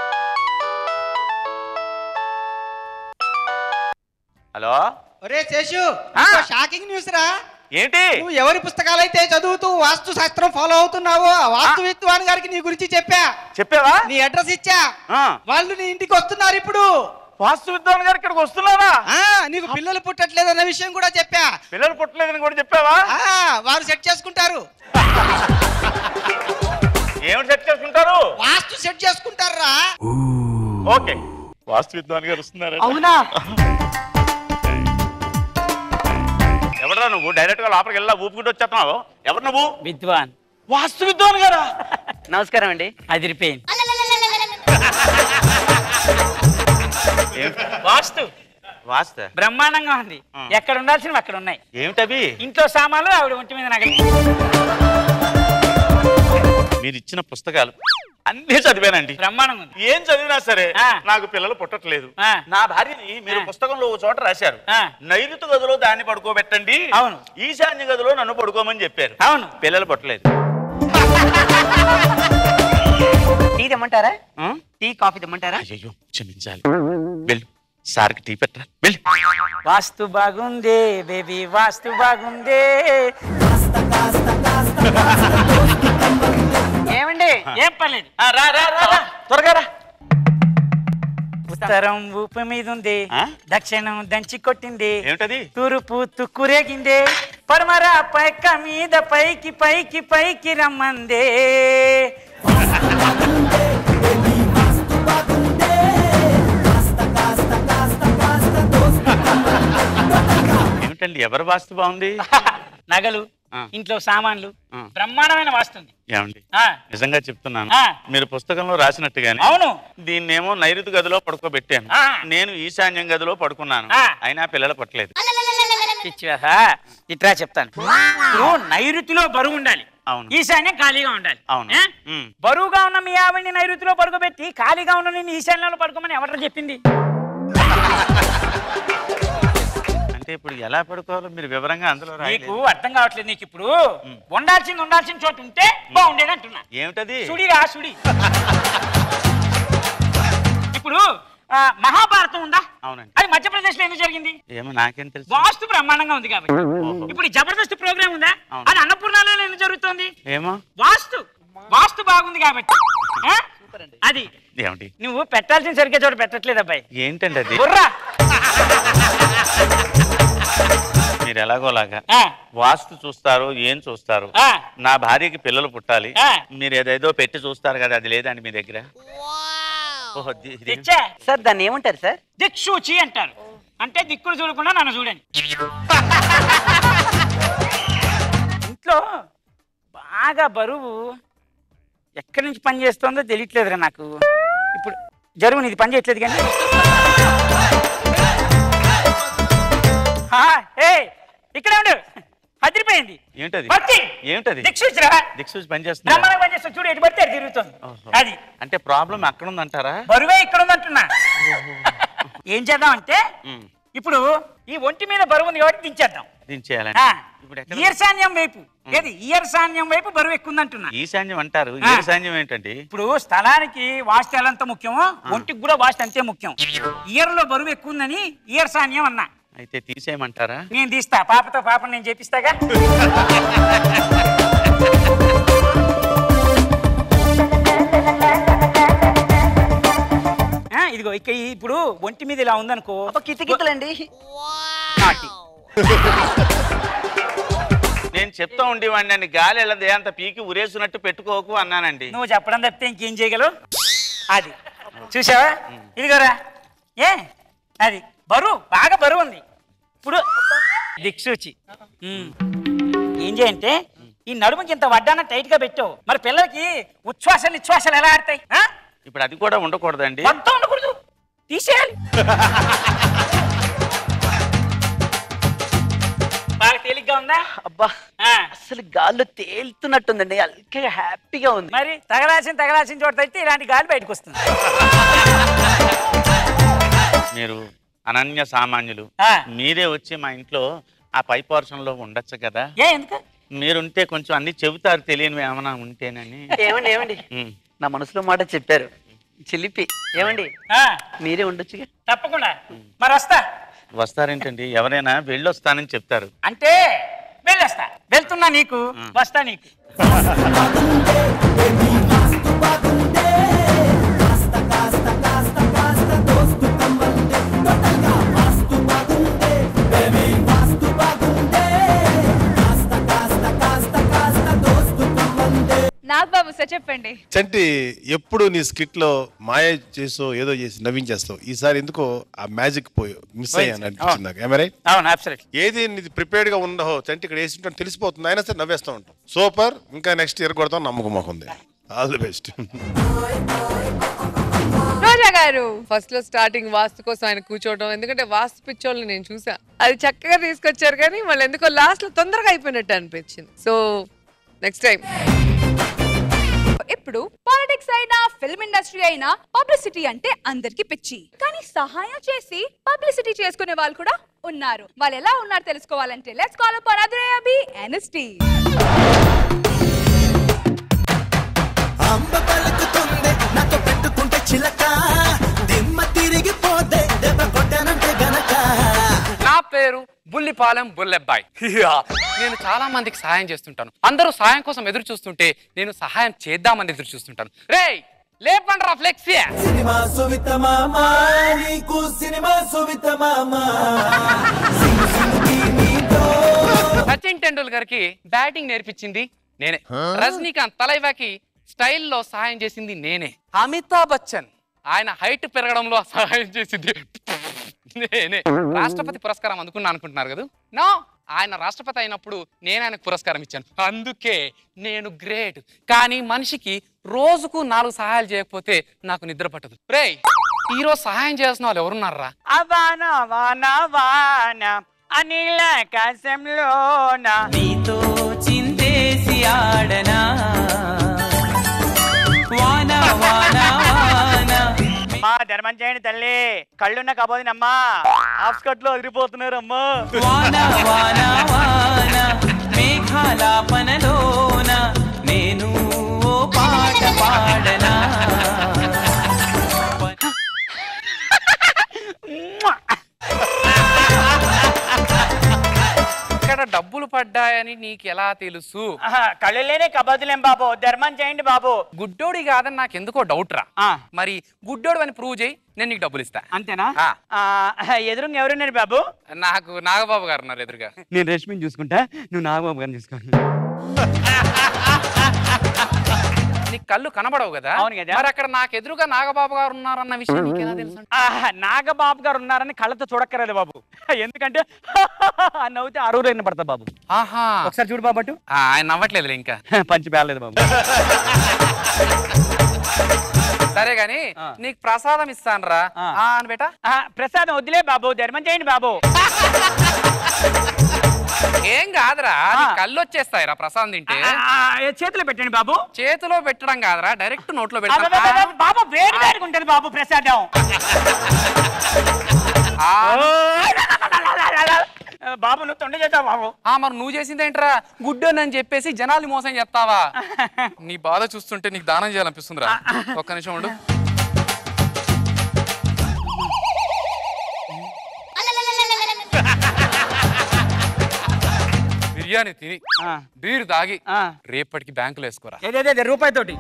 హలో ఒరే శేషు, షాకింగ్ న్యూస్ రా. ఏంటి? నువ్వు ఎవరి పుస్తకాలైతే చదువుతూ వాస్తు శాస్త్రం ఫాలో అవుతున్నావో ఆ వాస్తు విద్వాన్ గారికి నీ గురించి చెప్పా. చెప్పావా? నీ అడ్రస్ ఇచ్చా, వాళ్ళు నీ ఇంటికి వస్తున్నారు ఇప్పుడు. వాస్తు విద్వాన్ గారు ఇక్కడికి వస్తున్నారా? నీకు పిల్లలు పుట్టట్లేదన్న విషయం కూడా చెప్పా. పిల్లలు పుట్టలేదని కూడా చెప్పావా? వారు సెట్ చేసుకుంటారు. ఏమిటి సెట్ చేసుకుంటారు? వాస్తు సెట్ చేసుకుంటారా? ఓకే, వాస్తు విద్వాన్ గారు వస్తున్నారు. అవునా? ఎవరా నువ్వు? డైరెక్ట్ గా లోపలికి వెళ్ళా ఊపుకుంటూ వచ్చేస్తున్నావు. ఎవరు నువ్వు? విద్వాన్. వాస్తు విద్వాన్ గారా? నమస్కారం అండి. అదిరిపోయింది. వాస్తు వాస్తు బ్రహ్మాండంగా ఉంది. ఎక్కడ ఉండాల్సినవి అక్కడ ఉన్నాయి. ఏమిటవి? ఇంట్లో సామాన్లు, ఆవిడ ఒంటి మీద నగలు. మీరు ఇచ్చిన పుస్తకాలు అన్ని చదివానండి. బ్రహ్మాండంగా ఉంది. ఏం చదివినా సరే నాకు పిల్లలు పుట్టట్లేదు. నా భార్యని మీరు పుస్తకంలో ఒక చోట రాశారు, నైరుతి గదిలో దాన్ని పడుకోబెట్టండి, అవును, ఈశాన్య గదిలో నన్ను పడుకోమని చెప్పారు. అవును, పిల్లలు పుట్టలేదు. టీ తెమ్మంటారా? టీ కాఫీ తెమ్మంటారా? అయ్యో క్షమించాలి, వెళ్ళు సార్కి టీ పెట్టరా, వెళ్ళు. వాస్తు బాగుంది బేబీ, వాస్తు బాగుంది. ఏమండి? ఏం పర్లేదు, రా రా రా త్వరగా రా. ఉత్తరం ఊపు మీద ఉంది, దక్షిణం దంచి కొట్టింది, ఏమిటది? తూర్పు తుక్కురేగిందే, పరమరా పైక మీద పైకి పైకి పైకి రమ్మందే. ఏమిటండి ఎవరు వాస్తు బాగుంది? నగలు, ఇంట్లో సామాన్లు, బ్రహ్మాండమైన వాస్తుంది. ఏమండి నిజంగా చెప్తున్నాను, మీరు పుస్తకంలో రాసినట్టుగానే అవును, దీన్నేమో నైరుతి గదిలో పడుకోబెట్టాను, నేను ఈశాన్యం గదిలో పడుకున్నాను, అయినా పిల్లలు పట్టలేదు. ఇట్లా చెప్తాను, ఇప్పుడు నైరుతిలో బరువు ఉండాలి, ఈశాన్యం ఖాళీగా ఉండాలి. అవును, బరువుగా ఉన్న మీ ఆవిడ్ని నైరుతిలో పడుకోబెట్టి ఖాళీగా ఉన్న నేను ఈశాన్యంలో పడుకోమని ఎవరు చెప్పింది? అంటే ఇప్పుడు ఎలా పడుకోవాలో మీరు వివరంగా అందులో నీకు అర్థం కావట్లేదు. నీకు ఇప్పుడు ఉండాల్సింది ఉండాల్సిన చోటు ఉంటే బాగుండేది అంటున్నా. ఏమిటది? సుడిరా సుడి. ఇప్పుడు మహాభారతం ఉందా? అవునండి. అది మధ్యప్రదేశ్ లో ఎందుకు జరిగింది? ఏమో నాకేం తెలుసు. వాస్తు బ్రహ్మాండంగా ఉంది కాబట్టి. ఇప్పుడు జబర్దస్త్ ప్రోగ్రామ్ ఉందా? అది అన్నపూర్ణలో ఎందుకు జరుగుతుంది? ఏమో వాస్తు వాస్తు బాగుంది కాబట్టి. అది ఏమిటి? నువ్వు పెట్టాల్సిన సరిగ్గా చోట పెట్టట్లేదు అబ్బాయి. ఏంటండి అది? బుర్రా. మీరు ఎలాగోలాగా వాస్తు చూస్తారు, ఏం చూస్తారు? నా భార్యకి పిల్లలు పుట్టాలి, మీరు ఏదేదో పెట్టి చూస్తారు కదా, అది లేదండి మీ దగ్గర? సార్ దాన్ని ఏమంటారు సార్? దిక్సూచి అంటారు. అంటే దిక్కులు చూడకుండా నన్ను చూడండి. ఇంట్లో బాగా బరువు ఎక్కడి నుంచి పని చేస్తుందో తెలియట్లేదురా నాకు. ఇప్పుడు జరుగు ఇది పని చేయట్లేదు కానీ ఇక్కడే ఉండు. అదిరిపోయింది. ఏంటది? భక్తి. ఏమిటది? దిక్సూచిరా. దిక్సూచి పని చేస్తుంది. బ్రహ్మాండంగా పని చేస్తుంది. చూడు ఎటు పడితే అటు తిరుగుతుంది. అది అంటే ప్రాబ్లం అక్కడ ఉందంటారా? బరువే ఇక్కడ ఉందంటున్నా. ఏం చేద్దాం అంటే ఇప్పుడు ఈ ఒంటి మీద బరువు ఉంది కాబట్టి దించేద్దాం. దించేయాలండి. ఈర్షాన్యం వైపు ఏది ఈర్షాన్యం వైపు బరువు ఎక్కువ ఉందంటున్నా. ఈశాన్యం అంటారు, ఈశాన్యం ఏంటండి? ఇప్పుడు స్థలానికి వాస్తు ఎంత ముఖ్యమో ఒంటికి కూడా వాస్తు అంతే ముఖ్యం. ఇయర్ లో బరువు ఎక్కువ ఉందని ఈర్షాన్యం అన్నా. అయితే తీసేయమంటారా? నేను తీస్తా, పాపతో పాప నేను చేపిస్తాగా. ఇదిగో ఇక ఇప్పుడు ఒంటి మీద ఇలా ఉందనుకో, కితకితలండి. నేను చెప్తా ఉండేవాడిని, నన్ను గాలి వెళ్ళదే అంత పీకి ఉరేసినట్టు పెట్టుకోకు అన్నానండి. నువ్వు చెప్పడం తప్పితే ఇంకేం చేయగలవు? అది చూసావా? ఇదిగోరా. ఏ అది బరువు బాగా బరువు ఉంది. ఇప్పుడు దిక్సూచి ఏం చేయంటే ఈ నడుముకి ఇంత వడ్డాన టైట్ గా పెట్టావు, మరి పిల్లలకి ఉచ్ఛ్వాసలు నిశ్వాసాలు ఎలా ఆడతాయి? ఇప్పుడు అది కూడా ఉండకూడదండి. మొత్తం ఉండకూడదు, తీసేయాలి. బాగా తేలిగ్గా ఉందా? అబ్బా అసలు గాల్లో తేలుతున్నట్టుందండి, అల్కగా హ్యాపీగా ఉంది. మరి తగలాల్సిన తగలాల్సిన చోట అయితే ఇలాంటి గాలి బయటకు వస్తుంది. మీరు అనన్య సామాన్యులు, మీరే వచ్చి మా ఇంట్లో ఆ పై పోర్షన్ లో ఉండొచ్చు కదా. ఏ ఎందుకు? మీరుంటే కొంచెం అన్ని చెబుతారు, తెలియనివి ఏమైనా ఉంటేనని. ఏమండి ఏమండి నా మనసులో మాట చెప్పారు, చిలిపి. ఏమండి మీరే ఉండొచ్చుగా. తప్పకుండా. మరి వస్తా. వస్తారేంటండి? ఎవరైనా వెళ్ళొస్తానని చెప్తారు. అంటే వెళ్ళొస్తా. వెళ్తున్నా నీకు, వస్తా నీకు. నాగబాబు సార్ చెప్పండి. చంటి, ఎప్పుడు నీ స్కిట్ లో మాయ చేసో ఏదో చేసి నవ్వించేస్తావు, ఈసారి ఎందుకో ఆ మ్యాజిక్ పోయి మిస్ అయ్యాను అనిపించింది నాకు. ఏమరే? అవును, అబ్సల్యూట్లీ. ఏది నీది ప్రిపేర్డ్ గా ఉండో చంటి ఇక్కడ వేసి ఉంటాను తెలిసిపోతుంది, అయినా సరే నవ్వేస్తూ ఉంటాం. సూపర్. ఇంకా నెక్స్ట్ ఇయర్ కొడతాం, నమ్మకం మాకు ఉంది. All the best. రోజా గారు ఫస్ట్ లో స్టార్టింగ్ వాస్తు కోసం ఆయన కూర్చోవడం, ఎందుకంటే వాస్తు పిచ్చోళ్ళని నేను చూసా, అది చక్కగా తీసుకొచ్చారు, కానీ మళ్ళీ ఎందుకో లాస్ట్ లో తొందరగా అయిపోయినట్టు అనిపించింది. So next time. ఇప్పుడు పాలిటిక్స్ అయినా ఫిల్మ్ ఇండస్ట్రీ అయినా పబ్లిసిటీ అంటే అందరికి పిచ్చి, కానీ సహాయం చేసి పబ్లిసిటీ చేసుకునే వాళ్ళు కూడా ఉన్నారు. వాళ్ళు ఎలా ఉన్నారు తెలుసుకోవాలంటే let's call upon Adhire Abhi ఎన్ఎస్టీ. అంబ పలుకుతుంది నాతో పెట్టుకుంటే చిలక, దిమ్మ తిరిగిపోతే దెబ్బ కొట్టనంటే గనక. నా పేరు బుల్లిపాలెం బుల్లెబ్బాయ్. నేను చాలా మందికి సహాయం చేస్తుంటాను. అందరూ సహాయం కోసం ఎదురు చూస్తుంటే నేను సహాయం చేద్దామని ఎదురు చూస్తుంటాను. రేయ్ లేపండ్రా ఫ్లెక్సీ. సినిమా సువిత మామా నీకు సినిమా సువిత మామా. సచిన్ టెండూల్కర్ కి బ్యాటింగ్ నేర్పించింది నేనే. రజనీకాంత్ తలైవాకి స్టైల్లో సహాయం చేసింది నేనే. అమితాబ్ బచ్చన్ ఆయన హైట్ పెరగడంలో సహాయం చేసింది నేనే. రాష్ట్రపతి పురస్కారం అందుకున్నా అనుకుంటున్నారు కదా? నో, ఆయన రాష్ట్రపతి అయినప్పుడు నేను ఆయనకు పురస్కారం ఇచ్చాను. అందుకే నేను గ్రేట్. కానీ మనిషికి రోజుకు నాలుగు సహాయాలు చేయకపోతే నాకు నిద్ర పట్టదు. రేయ్, ఈరోజు సహాయం చేయాల్సిన వాళ్ళు ఎవరున్నారా? అవాన వాన వాన అనిల ఆకాశంలోన నీతో చిందేసి ఆడనా వాన వాన వాన. మా ధర్మం చేయండి తల్లి, కళ్ళున్న కబోదినమ్మా ఆఫ్స్కట్ లో వదిలిపోతున్నారమ్మా. వాన వాన వాన మేఘాలాపనలోన నేను ఓ పాట పాడనా. ఇక్కడ డబ్బులు పడ్డాయని నీకు ఎలా తెలుసు? కళ్ళు లేనే కబోదులేం బాబు, ధర్మం చేయండి బాబు. గుడ్డోడి కాదని నాకు ఎందుకో డౌట్ రా. మరి గుడ్డోడు అని ప్రూవ్ చేయి, నేను నీకు డబ్బులు ఇస్తా. అంతేనా? ఎదురుగా ఎవరున్నారు బాబు? నాకు నాగబాబు గారు ఉన్నారు ఎదురుగా. నేను రేష్మిని చూసుకుంటా, నువ్వు నాగబాబు గారిని చూసుకో. నీకు కళ్ళు కనబడవు కదా? అవును కదా. మరి అక్కడ నాకు ఎదురుగా నాగబాబు గారు ఉన్నారన్న విషయం నీకు ఎలా తెలుసు? నాగబాబు గారు ఉన్నారని కళ్ళతో చూడక్కర్లేదు బాబు, ఎందుకంటే నవ్వుతే అరువురు ఎన్న పడతా బాబు. ఆహా, ఒకసారి చూడు బాబు. ఆయన నవ్వట్లేదు ఇంకా. పంచి పేర్లేదు బాబు. సరే గాని నీకు ప్రసాదం ఇస్తాను రా అని బేటా. ప్రసాదం వద్దులే బాబు, ధర్మం చేయండి బాబు. ఏం కాదురా, కళ్ళు వచ్చేస్తాయిరా ప్రసాదం తింటే. చేతిలో పెట్టండి బాబు. చేతిలో పెట్టడం కాదురా, డైరెక్ట్ నోట్లో పెట్టడం. బాబు వేడి వేడిగా ఉంటుంది బాబు ప్రసాదం. బాబు నువ్వు తొండ చేస్తావు బాబు. మరి నువ్వు చేసింది ఏంట్రా? గుడ్డోనని చెప్పేసి జనాల్ని మోసం చేస్తావా? నీ బాధ చూస్తుంటే నీకు దానం చేయాలనిపిస్తుందిరా. ఒక్క నిమిషం ఉండు. బిర్యానీ తిని బీరు తాగి రేపటికి బ్యాంకులో వేసుకోరా. రూపాయి తోటి.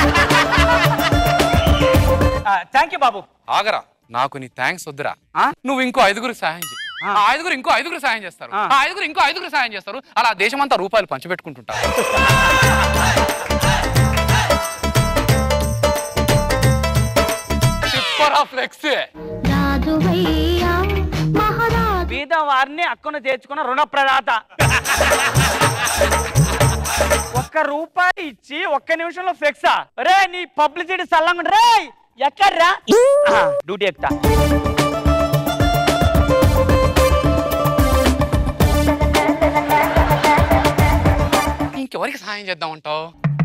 థ్యాంక్ యూ బాబు. ఆగరా, నాకు నీ థ్యాంక్స్ వద్దురా. నువ్వు ఇంకో ఐదుగురికి సహాయం చేయి. ఆ ఐదుగురు ఇంకో ఐదుగురు సాయం చేస్తారు. ఆ ఐదుగురు ఇంకో ఐదుగురు సాయం చేస్తారు. అలా దేశమంతా రూపాయలు పంచిపెట్టుకుంటుంటారు. బీద వారిని అక్కును చేర్చుకున్న రుణ ప్రదాత. ఒక్క రూపాయి ఇచ్చి ఒక్క నిమిషంలో ఫ్లెక్సా? రే నీ పబ్లిసిటీ సల్లంగా రే. ఎక్కడ్రా? డ్యూటీ ఎక్కుతా. ఇంకెవరికి సహాయం చేద్దామంటావు?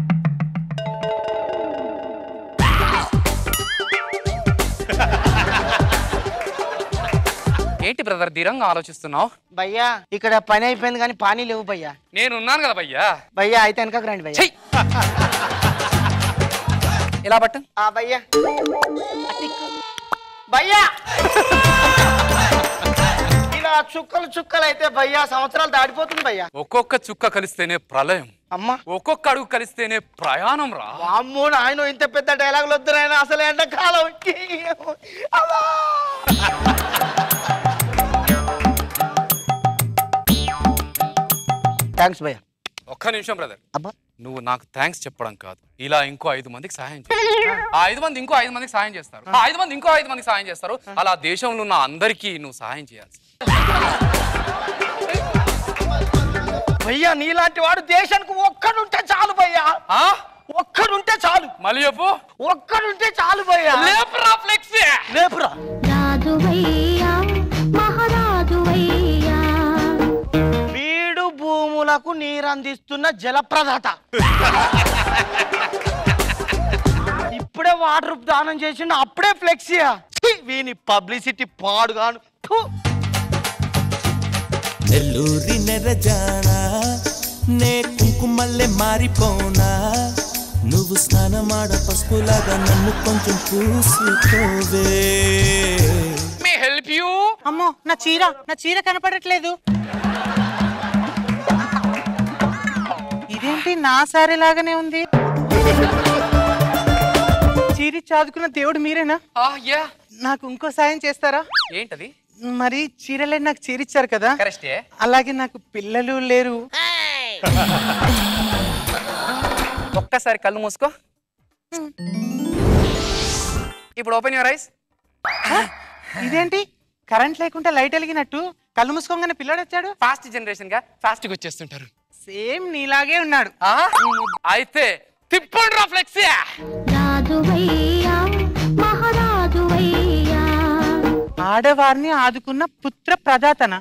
ఏంటి బ్రదర్ ధీరంగా ఆలోచిస్తున్నావు? భయ్యా ఇక్కడ పని అయిపోయింది కానీ పానీ లేవు భయ్యా. నేను ఉన్నాను కదా భయ్యా. భయ్యా అయితే వెనకకు రండి భయ్యా. ఇలా పట్టు. భయ్యా భయ్యా ఇలా చుక్కలు చుక్కలు అయితే భయ్యా సంవత్సరాలు దాటిపోతుంది భయ్యా. ఒక్కొక్క చుక్క కలిస్తేనే ప్రళయం అమ్మా, ఒక్కొక్క అడుగు కలిస్తేనే ప్రయాణం రా. అమ్మో ఆయన ఇంత పెద్ద డైలాగులు వద్దు ఆయన. అసలు ఎండాకాలం. థ్యాంక్స్ భయ్యా. ఒక్క నిమిషం బ్రదర్. అబ్బా నువ్వు నాకు థ్యాంక్స్ చెప్పడం కాదు, ఇలా ఇంకో ఐదు మందికి సహాయం చేయాలి. ఆ ఐదు మంది ఇంకో ఐదు మందికి సహాయం చేస్తారు. ఆ ఐదు మంది ఇంకో ఐదు మందికి సహాయం చేస్తారు. అలా దేశంలో ఉన్న అందరికీ నువ్వు సహాయం చేయాల్సి. భయ్యా నీలాంటి వాడు దేశానికి ఒక్కడుంటే చాలు భయ్యా. ఒక్కడుంటే చాలు. మళ్ళీ చెప్పు. ఒక్కడుంటే చాలు భయ్యా. లేపురా ఫ్లెక్సీ. లేపురా. వీడు భూములకు నీరందిస్తున్న జలప్రదాత. ఇప్పుడే వాటర్ దానం చేసిండు, అప్పుడే ఫ్లెక్సీయా. వీని పబ్లిసిటీ పాడుగాను. నెల్లూరి నెరజానా నే కుంకుమల్లే మారిపోనా, నువ్వు స్నానమాడ పసుపులాగా నన్ను కొంచెం పూసుకోవే. May help you. అమ్మో నా చీర నా చీర కనపడట్లేదు. ఇదేంటి నా సారీ లాగానే ఉంది. చీరి చాదుకున్న దేవుడు మీరేనా నాకు ఇంకో సాయం చేస్తారా? ఏంటది? మరి చీరలే నాకు చీరిచ్చారు కదా, కరెక్టే. అలాగే నాకు పిల్లలు లేరు. ఒక్కసారి కళ్ళు మూసుకో. ఇప్పుడు ఓపెన్ యువర్ ఐస్. ఇదేంటి కరెంట్ లేకుండా లైట్ వెలిగినట్టు కళ్ళు మూసుకోగానే పిల్లాడు వచ్చాడు? ఫాస్ట్ జనరేషన్ గా ఫాస్ట్ గా వచ్చేస్తుంటారు. సేమ్ నీలాగే ఉన్నాడు. అయితే తిప్పండి రా ఫ్లెక్సీ. ఆడవారిని ఆదుకున్న పుత్ర ప్రదాతన.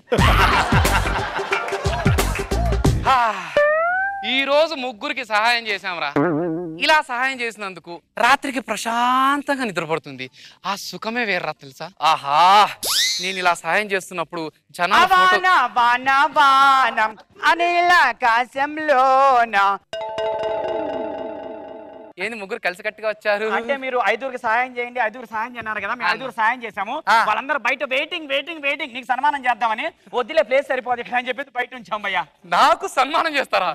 ఈ రోజు ముగ్గురికి సహాయం చేశాంరా. ఇలా సహాయం చేసినందుకు రాత్రికి ప్రశాంతంగా నిద్రపడుతుంది. ఆ సుఖమే వేర్రా తెలుసా. ఆహా, నేను ఇలా సహాయం చేస్తున్నప్పుడు జనాల ఏంది ముగ్గురు కలిసి కట్టుగా వచ్చారు? అంటే మీరు ఐదుగురికి సహాయం చేయండి, ఐదుగురు సహాయం చేయన్నారు కదా, మేము ఐదుగురు సహాయం చేసాము. వాళ్ళందరూ బయట వెయిటింగ్ వెయిటింగ్ వెయిటింగ్ నీకు సన్మానం చేద్దామని. వద్దులే ప్లేస్ సరిపోదు ఇక్కడ అని చెప్పి బయట ఉంచాం భయ్యా. నాకు సన్మానం చేస్తారా?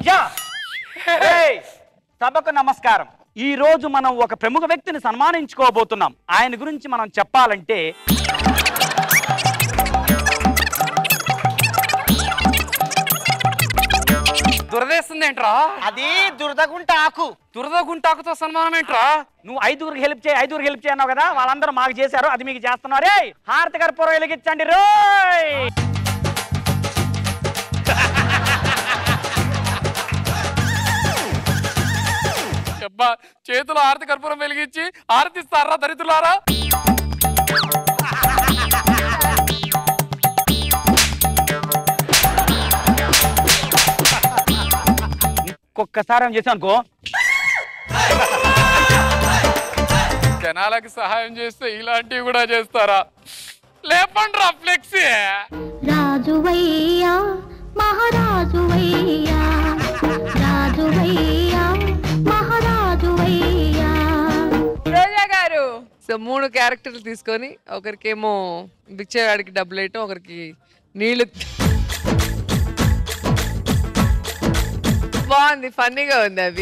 సభకు నమస్కారం. ఈ రోజు మనం ఒక ప్రముఖ వ్యక్తిని సన్మానించుకోబోతున్నాం. ఆయన గురించి మనం చెప్పాలంటే దురదేస్తుంది ఏంట్రా? అది దురదగుంట ఆకు. దురదగుంట ఆకుతో సన్మానం ఏంట్రా? నువ్వు ఐదుగురికి హెల్ప్ చేయి, ఐదుగురికి హెల్ప్ చేయన్నావు కదా, వాళ్ళందరూ మాకు చేశారు, అది మీకు చేస్తున్నారు. రే హారతి కర్పూరం వెలిగించండి రోయ్. అబ్బా, చేతులు ఆరతి కర్పూరం వెలిగించి ఆరతిస్తారా దరిద్రులారా? ఒక్కసారి ఏం చేసాం అనుకో, జనాలకు సహాయం చేస్తే ఇలాంటివి కూడా చేస్తారా? లేపండి రా ఫ్లెక్సీ. రాజువయ్యా మహారాజువయ్యా, రాజువయ్యా మహారాజువయ్యా. రోజా గారు సో మూడు క్యారెక్టర్లు తీసుకొని ఒకరికేమో బిచ్చగాడికి డబ్బులు వేయటం, ఒకరికి నీళ్లు. బాగుంది, ఫన్నీగా ఉంది. అవి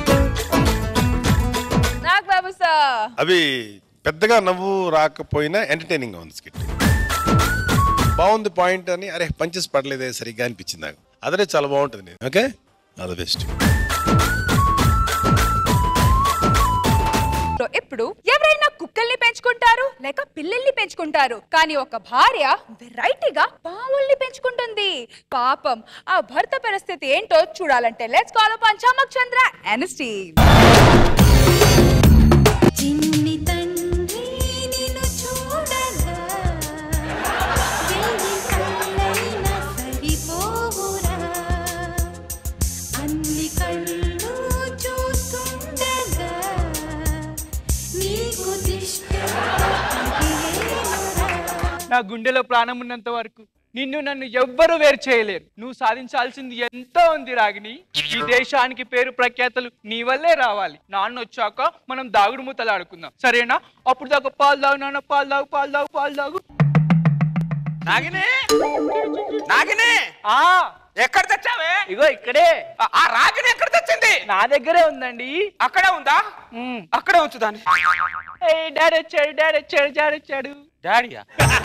నాగ్ బాబు సార్ అవి పెద్దగా నవ్వు రాకపోయినా ఎంటర్టైనింగ్ గా ఉంది స్కిట్. బాగుంది పాయింట్ అని అరే పంచెస్ పడలేదే సరిగ్గా అనిపించింది నాకు. అదే చాలా బాగుంటుంది. Okay, all the best. ఇప్పుడు ఎవరైనా కుక్కల్ని పెంచుకుంటారు లేక పిల్లల్ని పెంచుకుంటారు, కానీ ఒక భార్య వెరైటీగా పాముల్ని పెంచుకుంటుంది. పాపం ఆ భర్త పరిస్థితి ఏంటో చూడాలంటే let's call upon Chammak Chandra ఎన్ఎస్టీ. చిన్ని తండ్రి నిన్ను చూడగా ఎన్ని కళ్ళైనా సరిపోవురా, అన్ని కళ్ళు చూస్తుండగా నీకు దిష్టి నా గుండెలో ప్రాణం ఉన్నంత వరకు నిన్ను నన్ను ఎవ్వరూ వేరు చేయలేరు. నువ్వు సాధించాల్సింది ఎంతో ఉంది రాగిణి. ఈ దేశానికి పేరు ప్రఖ్యాతలు నీ వల్లే రావాలి. నాన్న వచ్చాక మనం దాగుడు మూతలు ఆడుకుందాం, సరేనా? అప్పుడు దాకా పాలు దాగు నాన్న, పాలు దాగు పాలు దాగు పాలు దాగు. నాగిని నాగిని ఎక్కడ తెచ్చావే? ఇగో ఇక్కడే. ఆ రాగిని ఎక్కడ తెచ్చింది? నా దగ్గరే ఉందండి. అక్కడే ఉందా? అక్కడే ఉంచుదాన్ని. డాడీ వచ్చాడు, డాడీ వచ్చాడు, డాడీ వచ్చాడు. డాడీయా?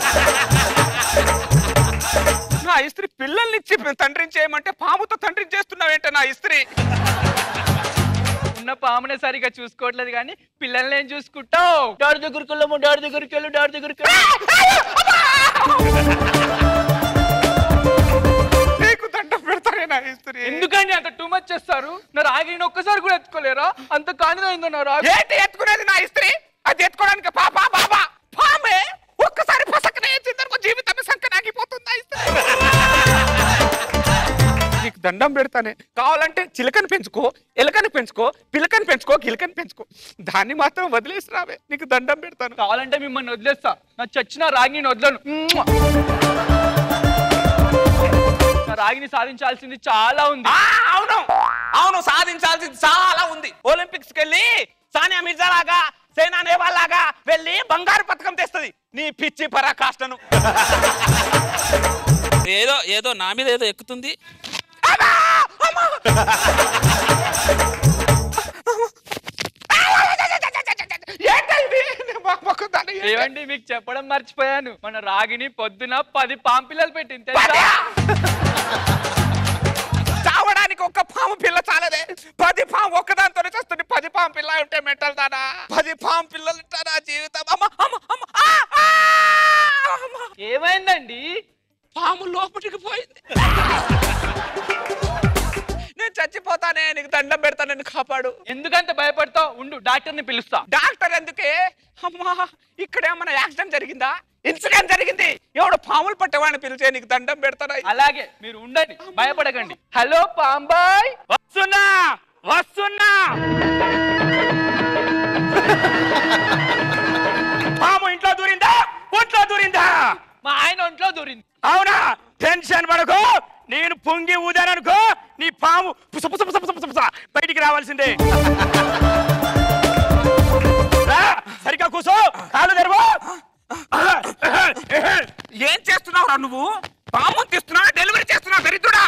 నా ఇస్త్రీ పిల్లల్ని ఇచ్చి తండ్రిని చేయమంటే పాముతో తండ్రిని చేస్తున్నావేంటే నా ఇస్త్రీ? ఉన్న పామునే సరిగా చూసుకోవట్లేదు కానీ పిల్లల్ని ఏం చూసుకుంటావు? డాడీ దగ్గరికి వెళ్ళము, డాడీ దగ్గరికి వెళ్ళు, డాడీ దగ్గరికి నీకు దండం పెడతానే నా ఇస్త్రీ. ఎందుకండి అంత టూ మచ్ చేస్తారు? నా రాగిని ఒక్కసారి కూడా ఎత్తుకోలేరా? అంత కానిదైందో నా రాగి. ఏంటి ఎత్తుకునేది నా ఇస్త్రీ? అది ఎత్తుకోవడానికి పాపా బాబా పామే ఒక్కసారి పసకనే ఎత్తిందనుకో జీవితం సంకనాగిపోతుంది. నీకు దండం పెడతానే. కావాలంటే చిలకని పెంచుకో, ఎలకని పెంచుకో, పిలకని పెంచుకో, గిలకని పెంచుకో, దాన్ని మాత్రం వదిలేసి రావే. నీకు దండం పెడతాను. కావాలంటే మిమ్మల్ని వదిలేస్తా, నా చచ్చిన రాగిని వదలను. నా రాగిని సాధించాల్సింది చాలా ఉంది. అవును అవును సాధించాల్సింది చాలా ఉంది. ఒలింపిక్స్ కెళ్ళి సానియా మిర్జా లాగా, సైనా నెహ్వాల్ లాగా వెళ్ళి బంగారు పథకం తెస్తుంది. నీ పిచ్చి పరాకాష్ఠను. ఏదో ఏదో నా మీద ఏదో ఎక్కుతుంది. ఏంటి ఏమండి మీకు చెప్పడం మర్చిపోయాను మన రాగిని పొద్దున పది పాంపిల్లలు పెట్టింది తెలుసా చావడానికి ఒక్క పాము పిల్ల చాలదే పది పాము ఒక్కదాంతోనే చేస్తుంది పది పాము పిల్ల ఉంటే మెంటల్ దానా పది పాము పిల్లలు ఉంటారా జీవితం అమ్మ అమ్మ అమ్మ ఆ, ఆ, అమ్మ. ఏమైందండి పాము లోపలికి పోయింది నేను చచ్చిపోతానే నీకు దండం పెడతాను నేను కాపాడు ఎందుకంత భయపడతావు ఉండు డాక్టర్ని పిలుస్తా డాక్టర్ ఎందుకే అమ్మా ఇక్కడ ఏమన్నా యాక్సిడెంట్ జరిగిందా ఇన్సిడెంట్ జరిగింది ఎవడో పాములు పట్టేవాడిని పిలిచే నీకు దండం పెడతారా అలాగే మీరు ఉండండి భయపడకండి హలో పాంబాయ్ వస్తున్నా వస్తున్నా పాము ఇంట్లో దూరిందా ఒంట్లో దూరిందా మా ఆయన ఒంట్లో దూరింది అవునా టెన్షన్ పడకు నేను పొంగి ఊదాననుకో నీ పాము పుస పుస పుస పుస పుస పుస బయటికి రావాల్సిందే రా, సరిగ్గా కూసో కాలు తెరువు ఏం చేస్తున్నావు రా నువ్వు పాము తీస్తున్నావు డెలివరీ చేస్తున్నావు దరిద్రుడా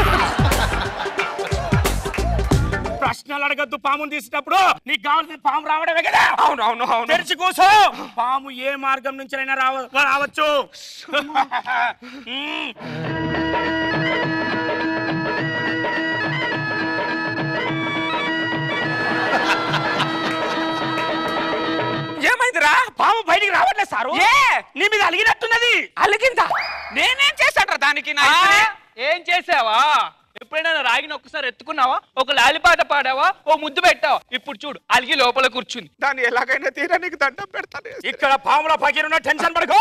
ప్రశ్నలు అడగద్దు పాముని తీసేటప్పుడు నీకు కావాల్సిన పాము రావడమే కదా అవును అవును అవును తెరిచి కూసో పాము ఏ మార్గం నుంచి అయినా రావ రావచ్చు ఏమైందిరా పాము బయటికి రావట్లేదు సారు నీ మీద అలిగినట్టున్నది అలిగిందా నేనేం చేశాడ్రా దానికి నా ఏం చేసావా ఎప్పుడైనా రాగిని ఒక్కసారి ఎత్తుకున్నావా ఒక లాలిపాట పాడావా ఓ ముద్దు పెట్టావా ఇప్పుడు చూడు అలిగి లోపల కూర్చుంది దాన్ని ఎలాగైనా తీరా నీకు దండం పెడతాను ఇక్కడ పాముల పగిరున్న టెన్షన్ పడుకో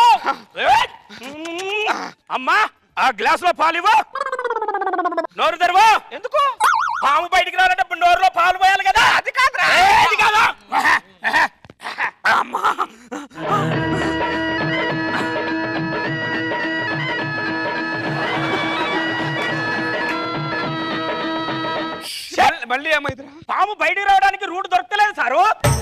అమ్మా ఆ గ్లాస్ లో పాలు ఇవ్వు నోరు తెరువు ఎందుకు పాము బయటికి రావాలంటే నోరులో పాలు పోయాలి కదా అది కాదురా అది కాదు అమ్మా మళ్ళీ ఏమైంది పాము బయటికి రావడానికి రూట్ దొరకలేదు సారు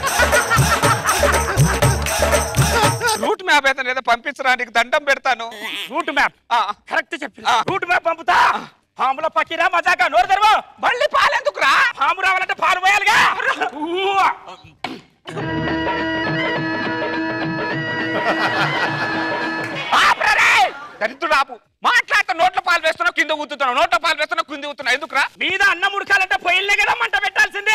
రూట్ మ్యాప్ అయితే ఏదో పంపించడానికి దండం పెడతాను రూట్ మ్యాప్ కరెక్ట్ చెప్పి రూట్ మ్యాప్ పంపుతా పాముల పక్కిరా మజాగా నోరు తెరువు మళ్ళీ పాలెందుకురా పాము రావాలంటే పాలు పోయాలిగా దరిద్రుడు ఆపు మాట్లాడుతా నోట్ల పాలు వేస్తున్నావు కింద ఊతున్నావు నోట్ల పాలు వేస్తున్నావు కింద ఊతున్నావు ఎందుకురా మీద అన్నం ఉడకాలంటే పొయ్యిలే కదా మంట పెట్టాల్సిందే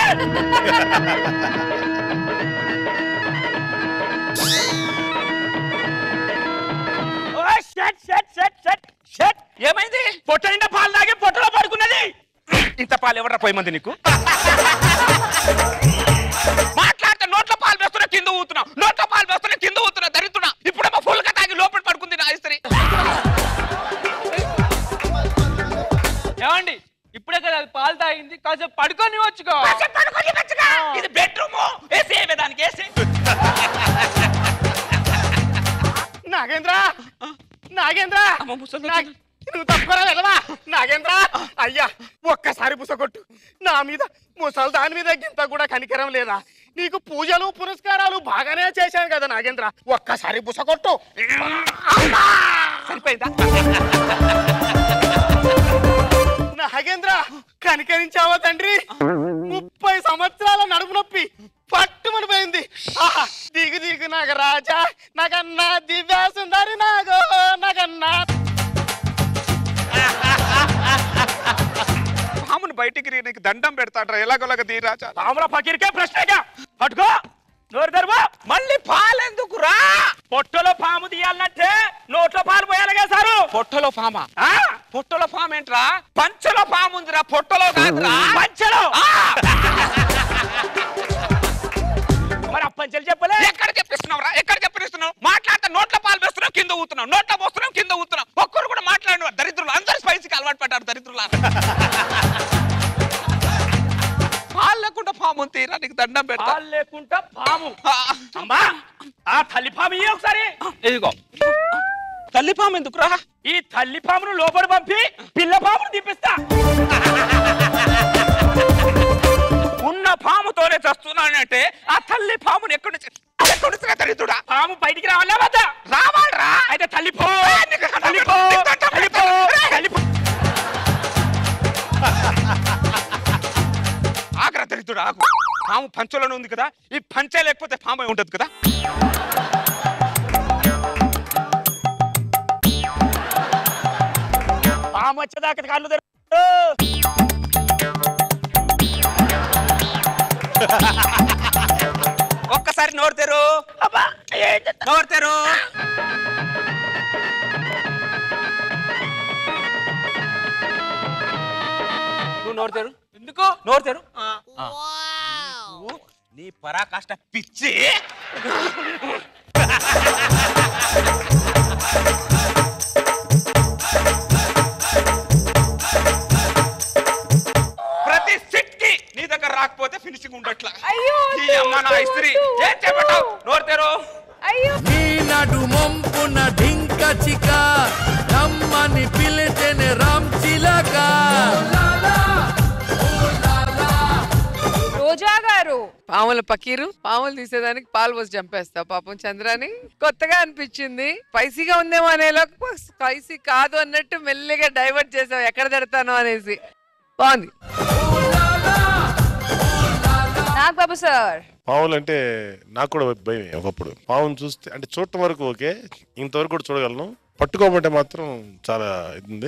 ఏమైంది పొట్ట నిండా పాలు తాగి పొట్టలో పడుకున్నది ఇంత పాలు ఎవరా పోయమంది నీకు మాట్లాడితే నోట్ల పాలు వేస్తున్నా కింద ఊతున్నావు నోట్ల పాలు వేస్తున్నా కింద ఊతున్నా దరిద్రుడా ఇప్పుడేమో ఫుల్ గా తాగి లోపల పడుకుంది నా ఇస్త్రీ ఏమండి ఇప్పుడే కదా అది పాలు తాగింది కాసేపు పడుకొని వచ్చుకో ఇది బెడ్రూమ్ ఏసీ దానికి ఏసీ నాగేంద్ర నాగేంద్ర నువ్వు తప్పుకోరా వెళ్ళవా నాగేంద్ర అయ్యా ఒక్కసారి పుసకొట్టు నా మీద ముసలి దాని మీద గింత కూడా కనికరం లేదా నీకు పూజలు పురస్కారాలు బాగానే చేశాను కదా నాగేంద్ర ఒక్కసారి పుసకొట్టు సరిపోయిందా నాగేంద్ర కనికరించావా తండ్రి ముప్పై సంవత్సరాల నడుపు నొప్పి పట్టుమని పోయింది దిగు దిగు నాగ రాజా నాకన్నా దివ్య సుందరి నాగో నాకన్నా పామును బయటికి నీకు దండం పెడతాడ్రా ఎలాగోలాగ దీ రాజా పాముల పకిరికే ప్రశ్నగా పట్టుకో నోరు తెరువు మళ్ళీ పాలెందుకు రా పొట్టలో పాము తీయాలంటే నోట్లో పాలు పోయాలిగా సారు పొట్టలో పామా పొట్టలో పాము ఏంట్రా పంచలో పాము ఉందిరా పొట్టలో కాదురా పంచలో మరి ఆ పంచలు చెప్పలే ఎక్కడ చెప్పిస్తున్నావు రా ఎక్కడ చెప్పిస్తున్నావు మాట్లాడితే నోట్ల పాలు వేస్తున్నావు కింద ఊతున్నావు నోట్ల పోస్తున్నావు కింద ఊతున్నావు ఒక్కరు కూడా మాట్లాడిన దరిద్రులు అందరూ స్పైసీకి అలవాటు పడ్డారు దరిద్రులు పాలు లేకుండా పాము తీరా నీకు దండం పెడతా పాలు లేకుండా పాము అమ్మా ఆ తల్లి పాము ఒకసారి ఇదిగో తల్లి పాము ఎందుకురా ఈ తల్లి పామును లోపల పంపి పిల్ల పామును తీపిస్తా ఉన్న పాముతోనే చస్తున్నానంటే ఆ తల్లి పామును ఎక్కడి నుంచి ఎక్కడి నుంచి దరిద్రుడా పాము బయటికి రావాలా వద్దా రావాలరా అయితే తల్లి పో తల్లి పో తల్లి పో తల్లి పో ఆగ్ర దరిద్రుడు ఆగు పాము పంచలోనే ఉంది కదా ఈ పంచే లేకపోతే పాము ఉంటది కదా పాము వచ్చేదాకా కళ్ళు తెరు ఒక్కసారి నోరు తెరు నోరు తెరు నువ్వు నోరు తెరు ఎందుకు నోరు తెరు నీ పరాకాష్ట పిచ్చి ప్రతి సిట్ కి నీ దగ్గర రాకపోతే ఫినిషింగ్ ఉండట్లా అయ్యో అమ్మ నా ఇస్త్రీ ఏం చెప్పటావు నోరు తెరు నీ నడు మొంపున ఢింక చిక రమ్మని పిలిచెని రామ్ చిలక రోజా గారు పాముల పకీరు పాములు తీసేదానికి పాలు పోసి చంపేస్తా పాపం చంద్రాని కొత్తగా అనిపించింది స్పైసీగా ఉందేమో అనేలోపు స్పైసీ కాదు అన్నట్టు మెల్లిగా డైవర్ట్ చేసావు ఎక్కడ తిడతాను అనేసి బాగుంది నాగబాబు సార్ పావులు అంటే నాకు కూడా భయం ఒకప్పుడు పావును చూస్తే అంటే చూడటం వరకు ఓకే ఇంతవరకు కూడా చూడగలను పట్టుకోమంటే మాత్రం చాలా ఇది ఉంది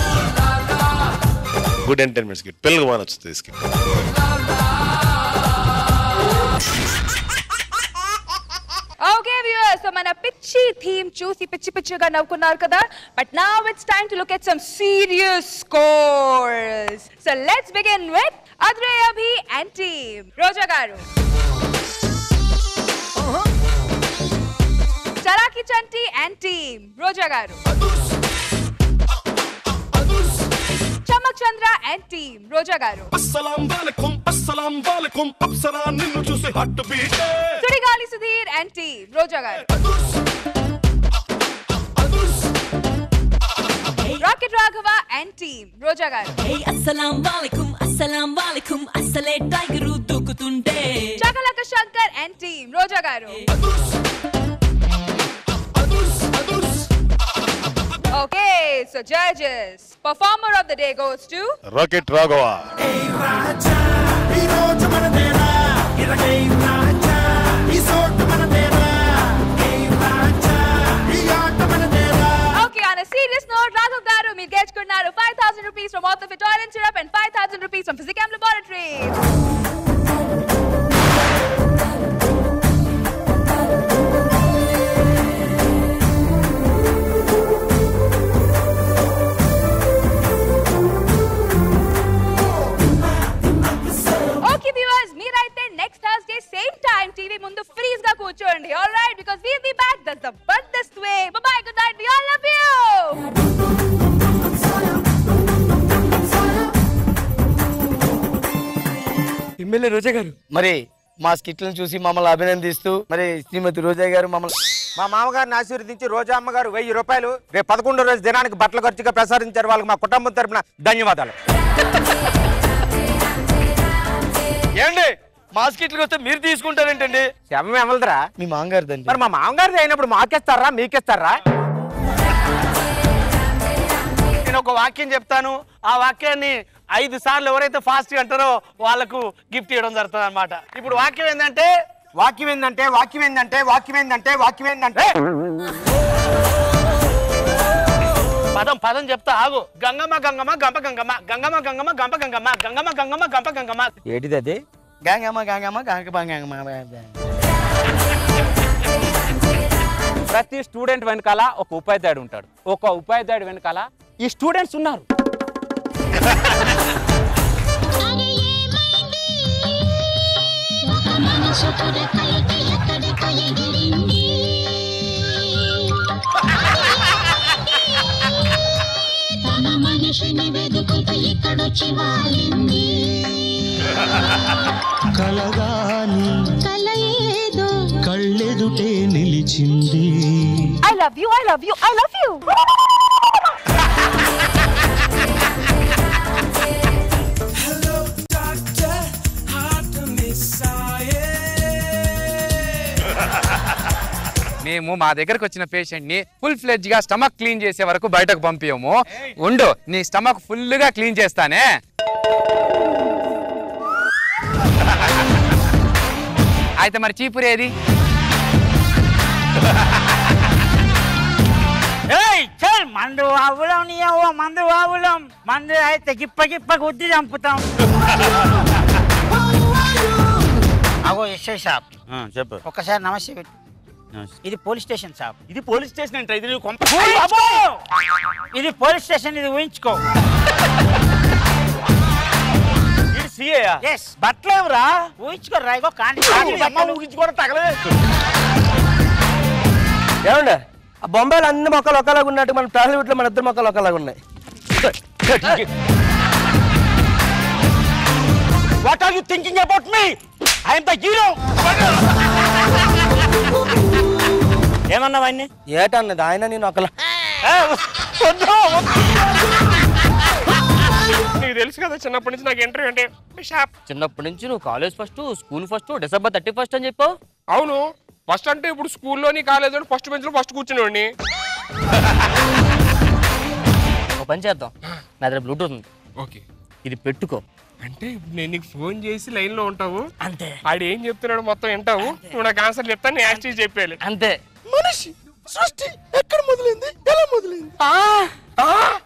గుడ్ ఎంటర్టైన్మెంట్ స్కిట్ పిల్లలు బాగా నచ్చుతుంది skit Okay viewers, so mana pichi theme చూసి పిచ్చి పిచ్చిగా నవ్వుకున్నారు కదా, but now it's time to look at some serious scores. So let's begin with Adre Abhi and team. Roja garu. Charaki Chanti and team. Roja garu. Chamak Chandra and team. Roja garu. Assalam alaikum, assalam alaikum, apsara ninnu chusi heart beat. Sudigali Sudhir and team. Roja garu. Rocket Raghava and team. Roja garu. Hey, assalam alaikum, assalam alaikum, assale tiger dukutunde. Chakalaka Shankar and team. Roja garu. Okay, so judges. Performer of the day goes to Rocket Raghava. Okay, on a serious note, Raghav garu meer gechunnaru five thousand rupees from Author for Toil and Syrup and five thousand rupees from Physicam Laboratories. Okay viewers, meeraithe next Thursday same time T V mundu freeze ga కూర్చోండి. All right, because we'll be back. That's the best way. Bye bye, good night. We all love you. MLA Roja గారు మరి మా స్కిట్లను చూసి మమ్మల్ని అభినందిస్తూ మరి శ్రీమతి రోజా గారు మమ్మల్ని మా మామగారిని ఆశీర్వదించి రోజా అమ్మగారు వెయ్యి రూపాయలు రేపు పదకొండో రోజు దినానికి బట్టల ఖర్చుగా ప్రసాదించారు. వాళ్ళకి మా కుటుంబం తరపున ధన్యవాదాలు. ఏండి మా స్కిట్లకు వస్తే మీరు తీసుకుంటారేంటండి? శవం ఎవరిదిరా? మీ మామగారిదండి. మరి మా మామగారిది అయినప్పుడు మాకేస్తారా మీకేస్తారా? నేను ఒక వాక్యం చెప్తాను, ఆ వాక్యాన్ని ఐదు సార్లు ఎవరైతే ఫాస్ట్ గా అంటారో వాళ్ళకు గిఫ్ట్ ఇవ్వడం జరుగుతుంది అనమాట. ఇప్పుడు వాక్యం ఏంటంటే వాక్యం ఏంటంటే వాక్యం ఏంటంటే వాక్యం ఏంటంటే వాక్యం ఏంటంటే పదం పదం చెప్తా ఆగు. గంగమ్మ గంగమ్మ గంప గంగమ్మ గంగమ్మ గంగమ్మ గంప గంగమ్మ గంగమ్మ గంగమ్మ గంప గంగమ్మ. ఏంటిది అది? గంగమ్మ గంగమ్మ గంగమ్మ గంగమ్మ. ప్రతి స్టూడెంట్ వెనకాల ఒక ఉపాధ్యాయుడు ఉంటాడు, ఒక ఉపాధ్యాయుడు వెనకాల ఈ స్టూడెంట్స్ ఉన్నారు. మనిషిని వెతుకుతూ ఇక్కడొచ్చి వాలింది కలగాని కల ఏదో కళ్ళెదుటే నిలిచింది. I love you, I love you, I love you. మేము మా దగ్గరకు వచ్చిన పేషెంట్ ని ఫుల్ ఫ్లెడ్జ్ గా స్టమక్ క్లీన్ చేసే వరకు బయటకు పంపించము. ఉండు, నీ స్టమక్ ఫుల్ గా క్లీన్ చేస్తానే. అయితే మరి చీపురేది? ఏయ్ చల్ మందు ఆవులం నీ అవ్వ మందు ఆవులం మందు అయితే గిప్ప గిప్ప గుద్ది చంపుతాం అగో ఎస్ఐ సాబ్ చెప్పు ఒక్కసారి నమస్తే పెట్టు ఇది పోలీస్ స్టేషన్ సాబ్ ఇది పోలీస్ స్టేషన్ అంటే ఇది కొంప ఇది పోలీస్ స్టేషన్ ఇది ఊహించుకో ఇది సీఏయా ఎస్ బట్లేవురా ఊహించుకో రాయిగో కానీ ఊహించుకోవడం తగలే ఏమండి ఆ బొంబాయిలో అన్ని మొక్కలు ఒకలాగా ఉన్నట్టు మన టాలీవుడ్ లో మన ఇద్దరు మొక్కలు ఒకలాగా ఉన్నాయి what are you thinking about me I am the hero ఏమన్నావు అన్ని ఏటన్నది ఆయన నేను ఒకలా నీకు తెలుసు కదా చిన్నప్పటి నుంచి నాకు ఇంటర్వ్యూ అంటే షాప్ చిన్నప్పటి నుంచి నువ్వు college first school first December thirty first అని చెప్పావు. అవును ఫస్ట్ అంటే ఇప్పుడు స్కూల్లోని కాలేజీలో ఫస్ట్ బెంచ్ లో ఫస్ట్ కూర్చునేవాడిని. ఒక పని చేద్దాం, నా దగ్గర బ్లూటూత్ ఉంది, ఓకే ఇది పెట్టుకో. అంటే ఇప్పుడు నేను నీకు ఫోన్ చేసి లైన్ లో ఉంటావు, అంతే. ఆడు ఏం చెప్తున్నాడు మొత్తం వింటావు, నువ్వు నాకు ఆన్సర్ చెప్తాను, నేను యాక్చువల్ చెప్పాలి అంతే. మనిషి సృష్టి ఎక్కడ మొదలైంది, ఎలా మొదలైంది?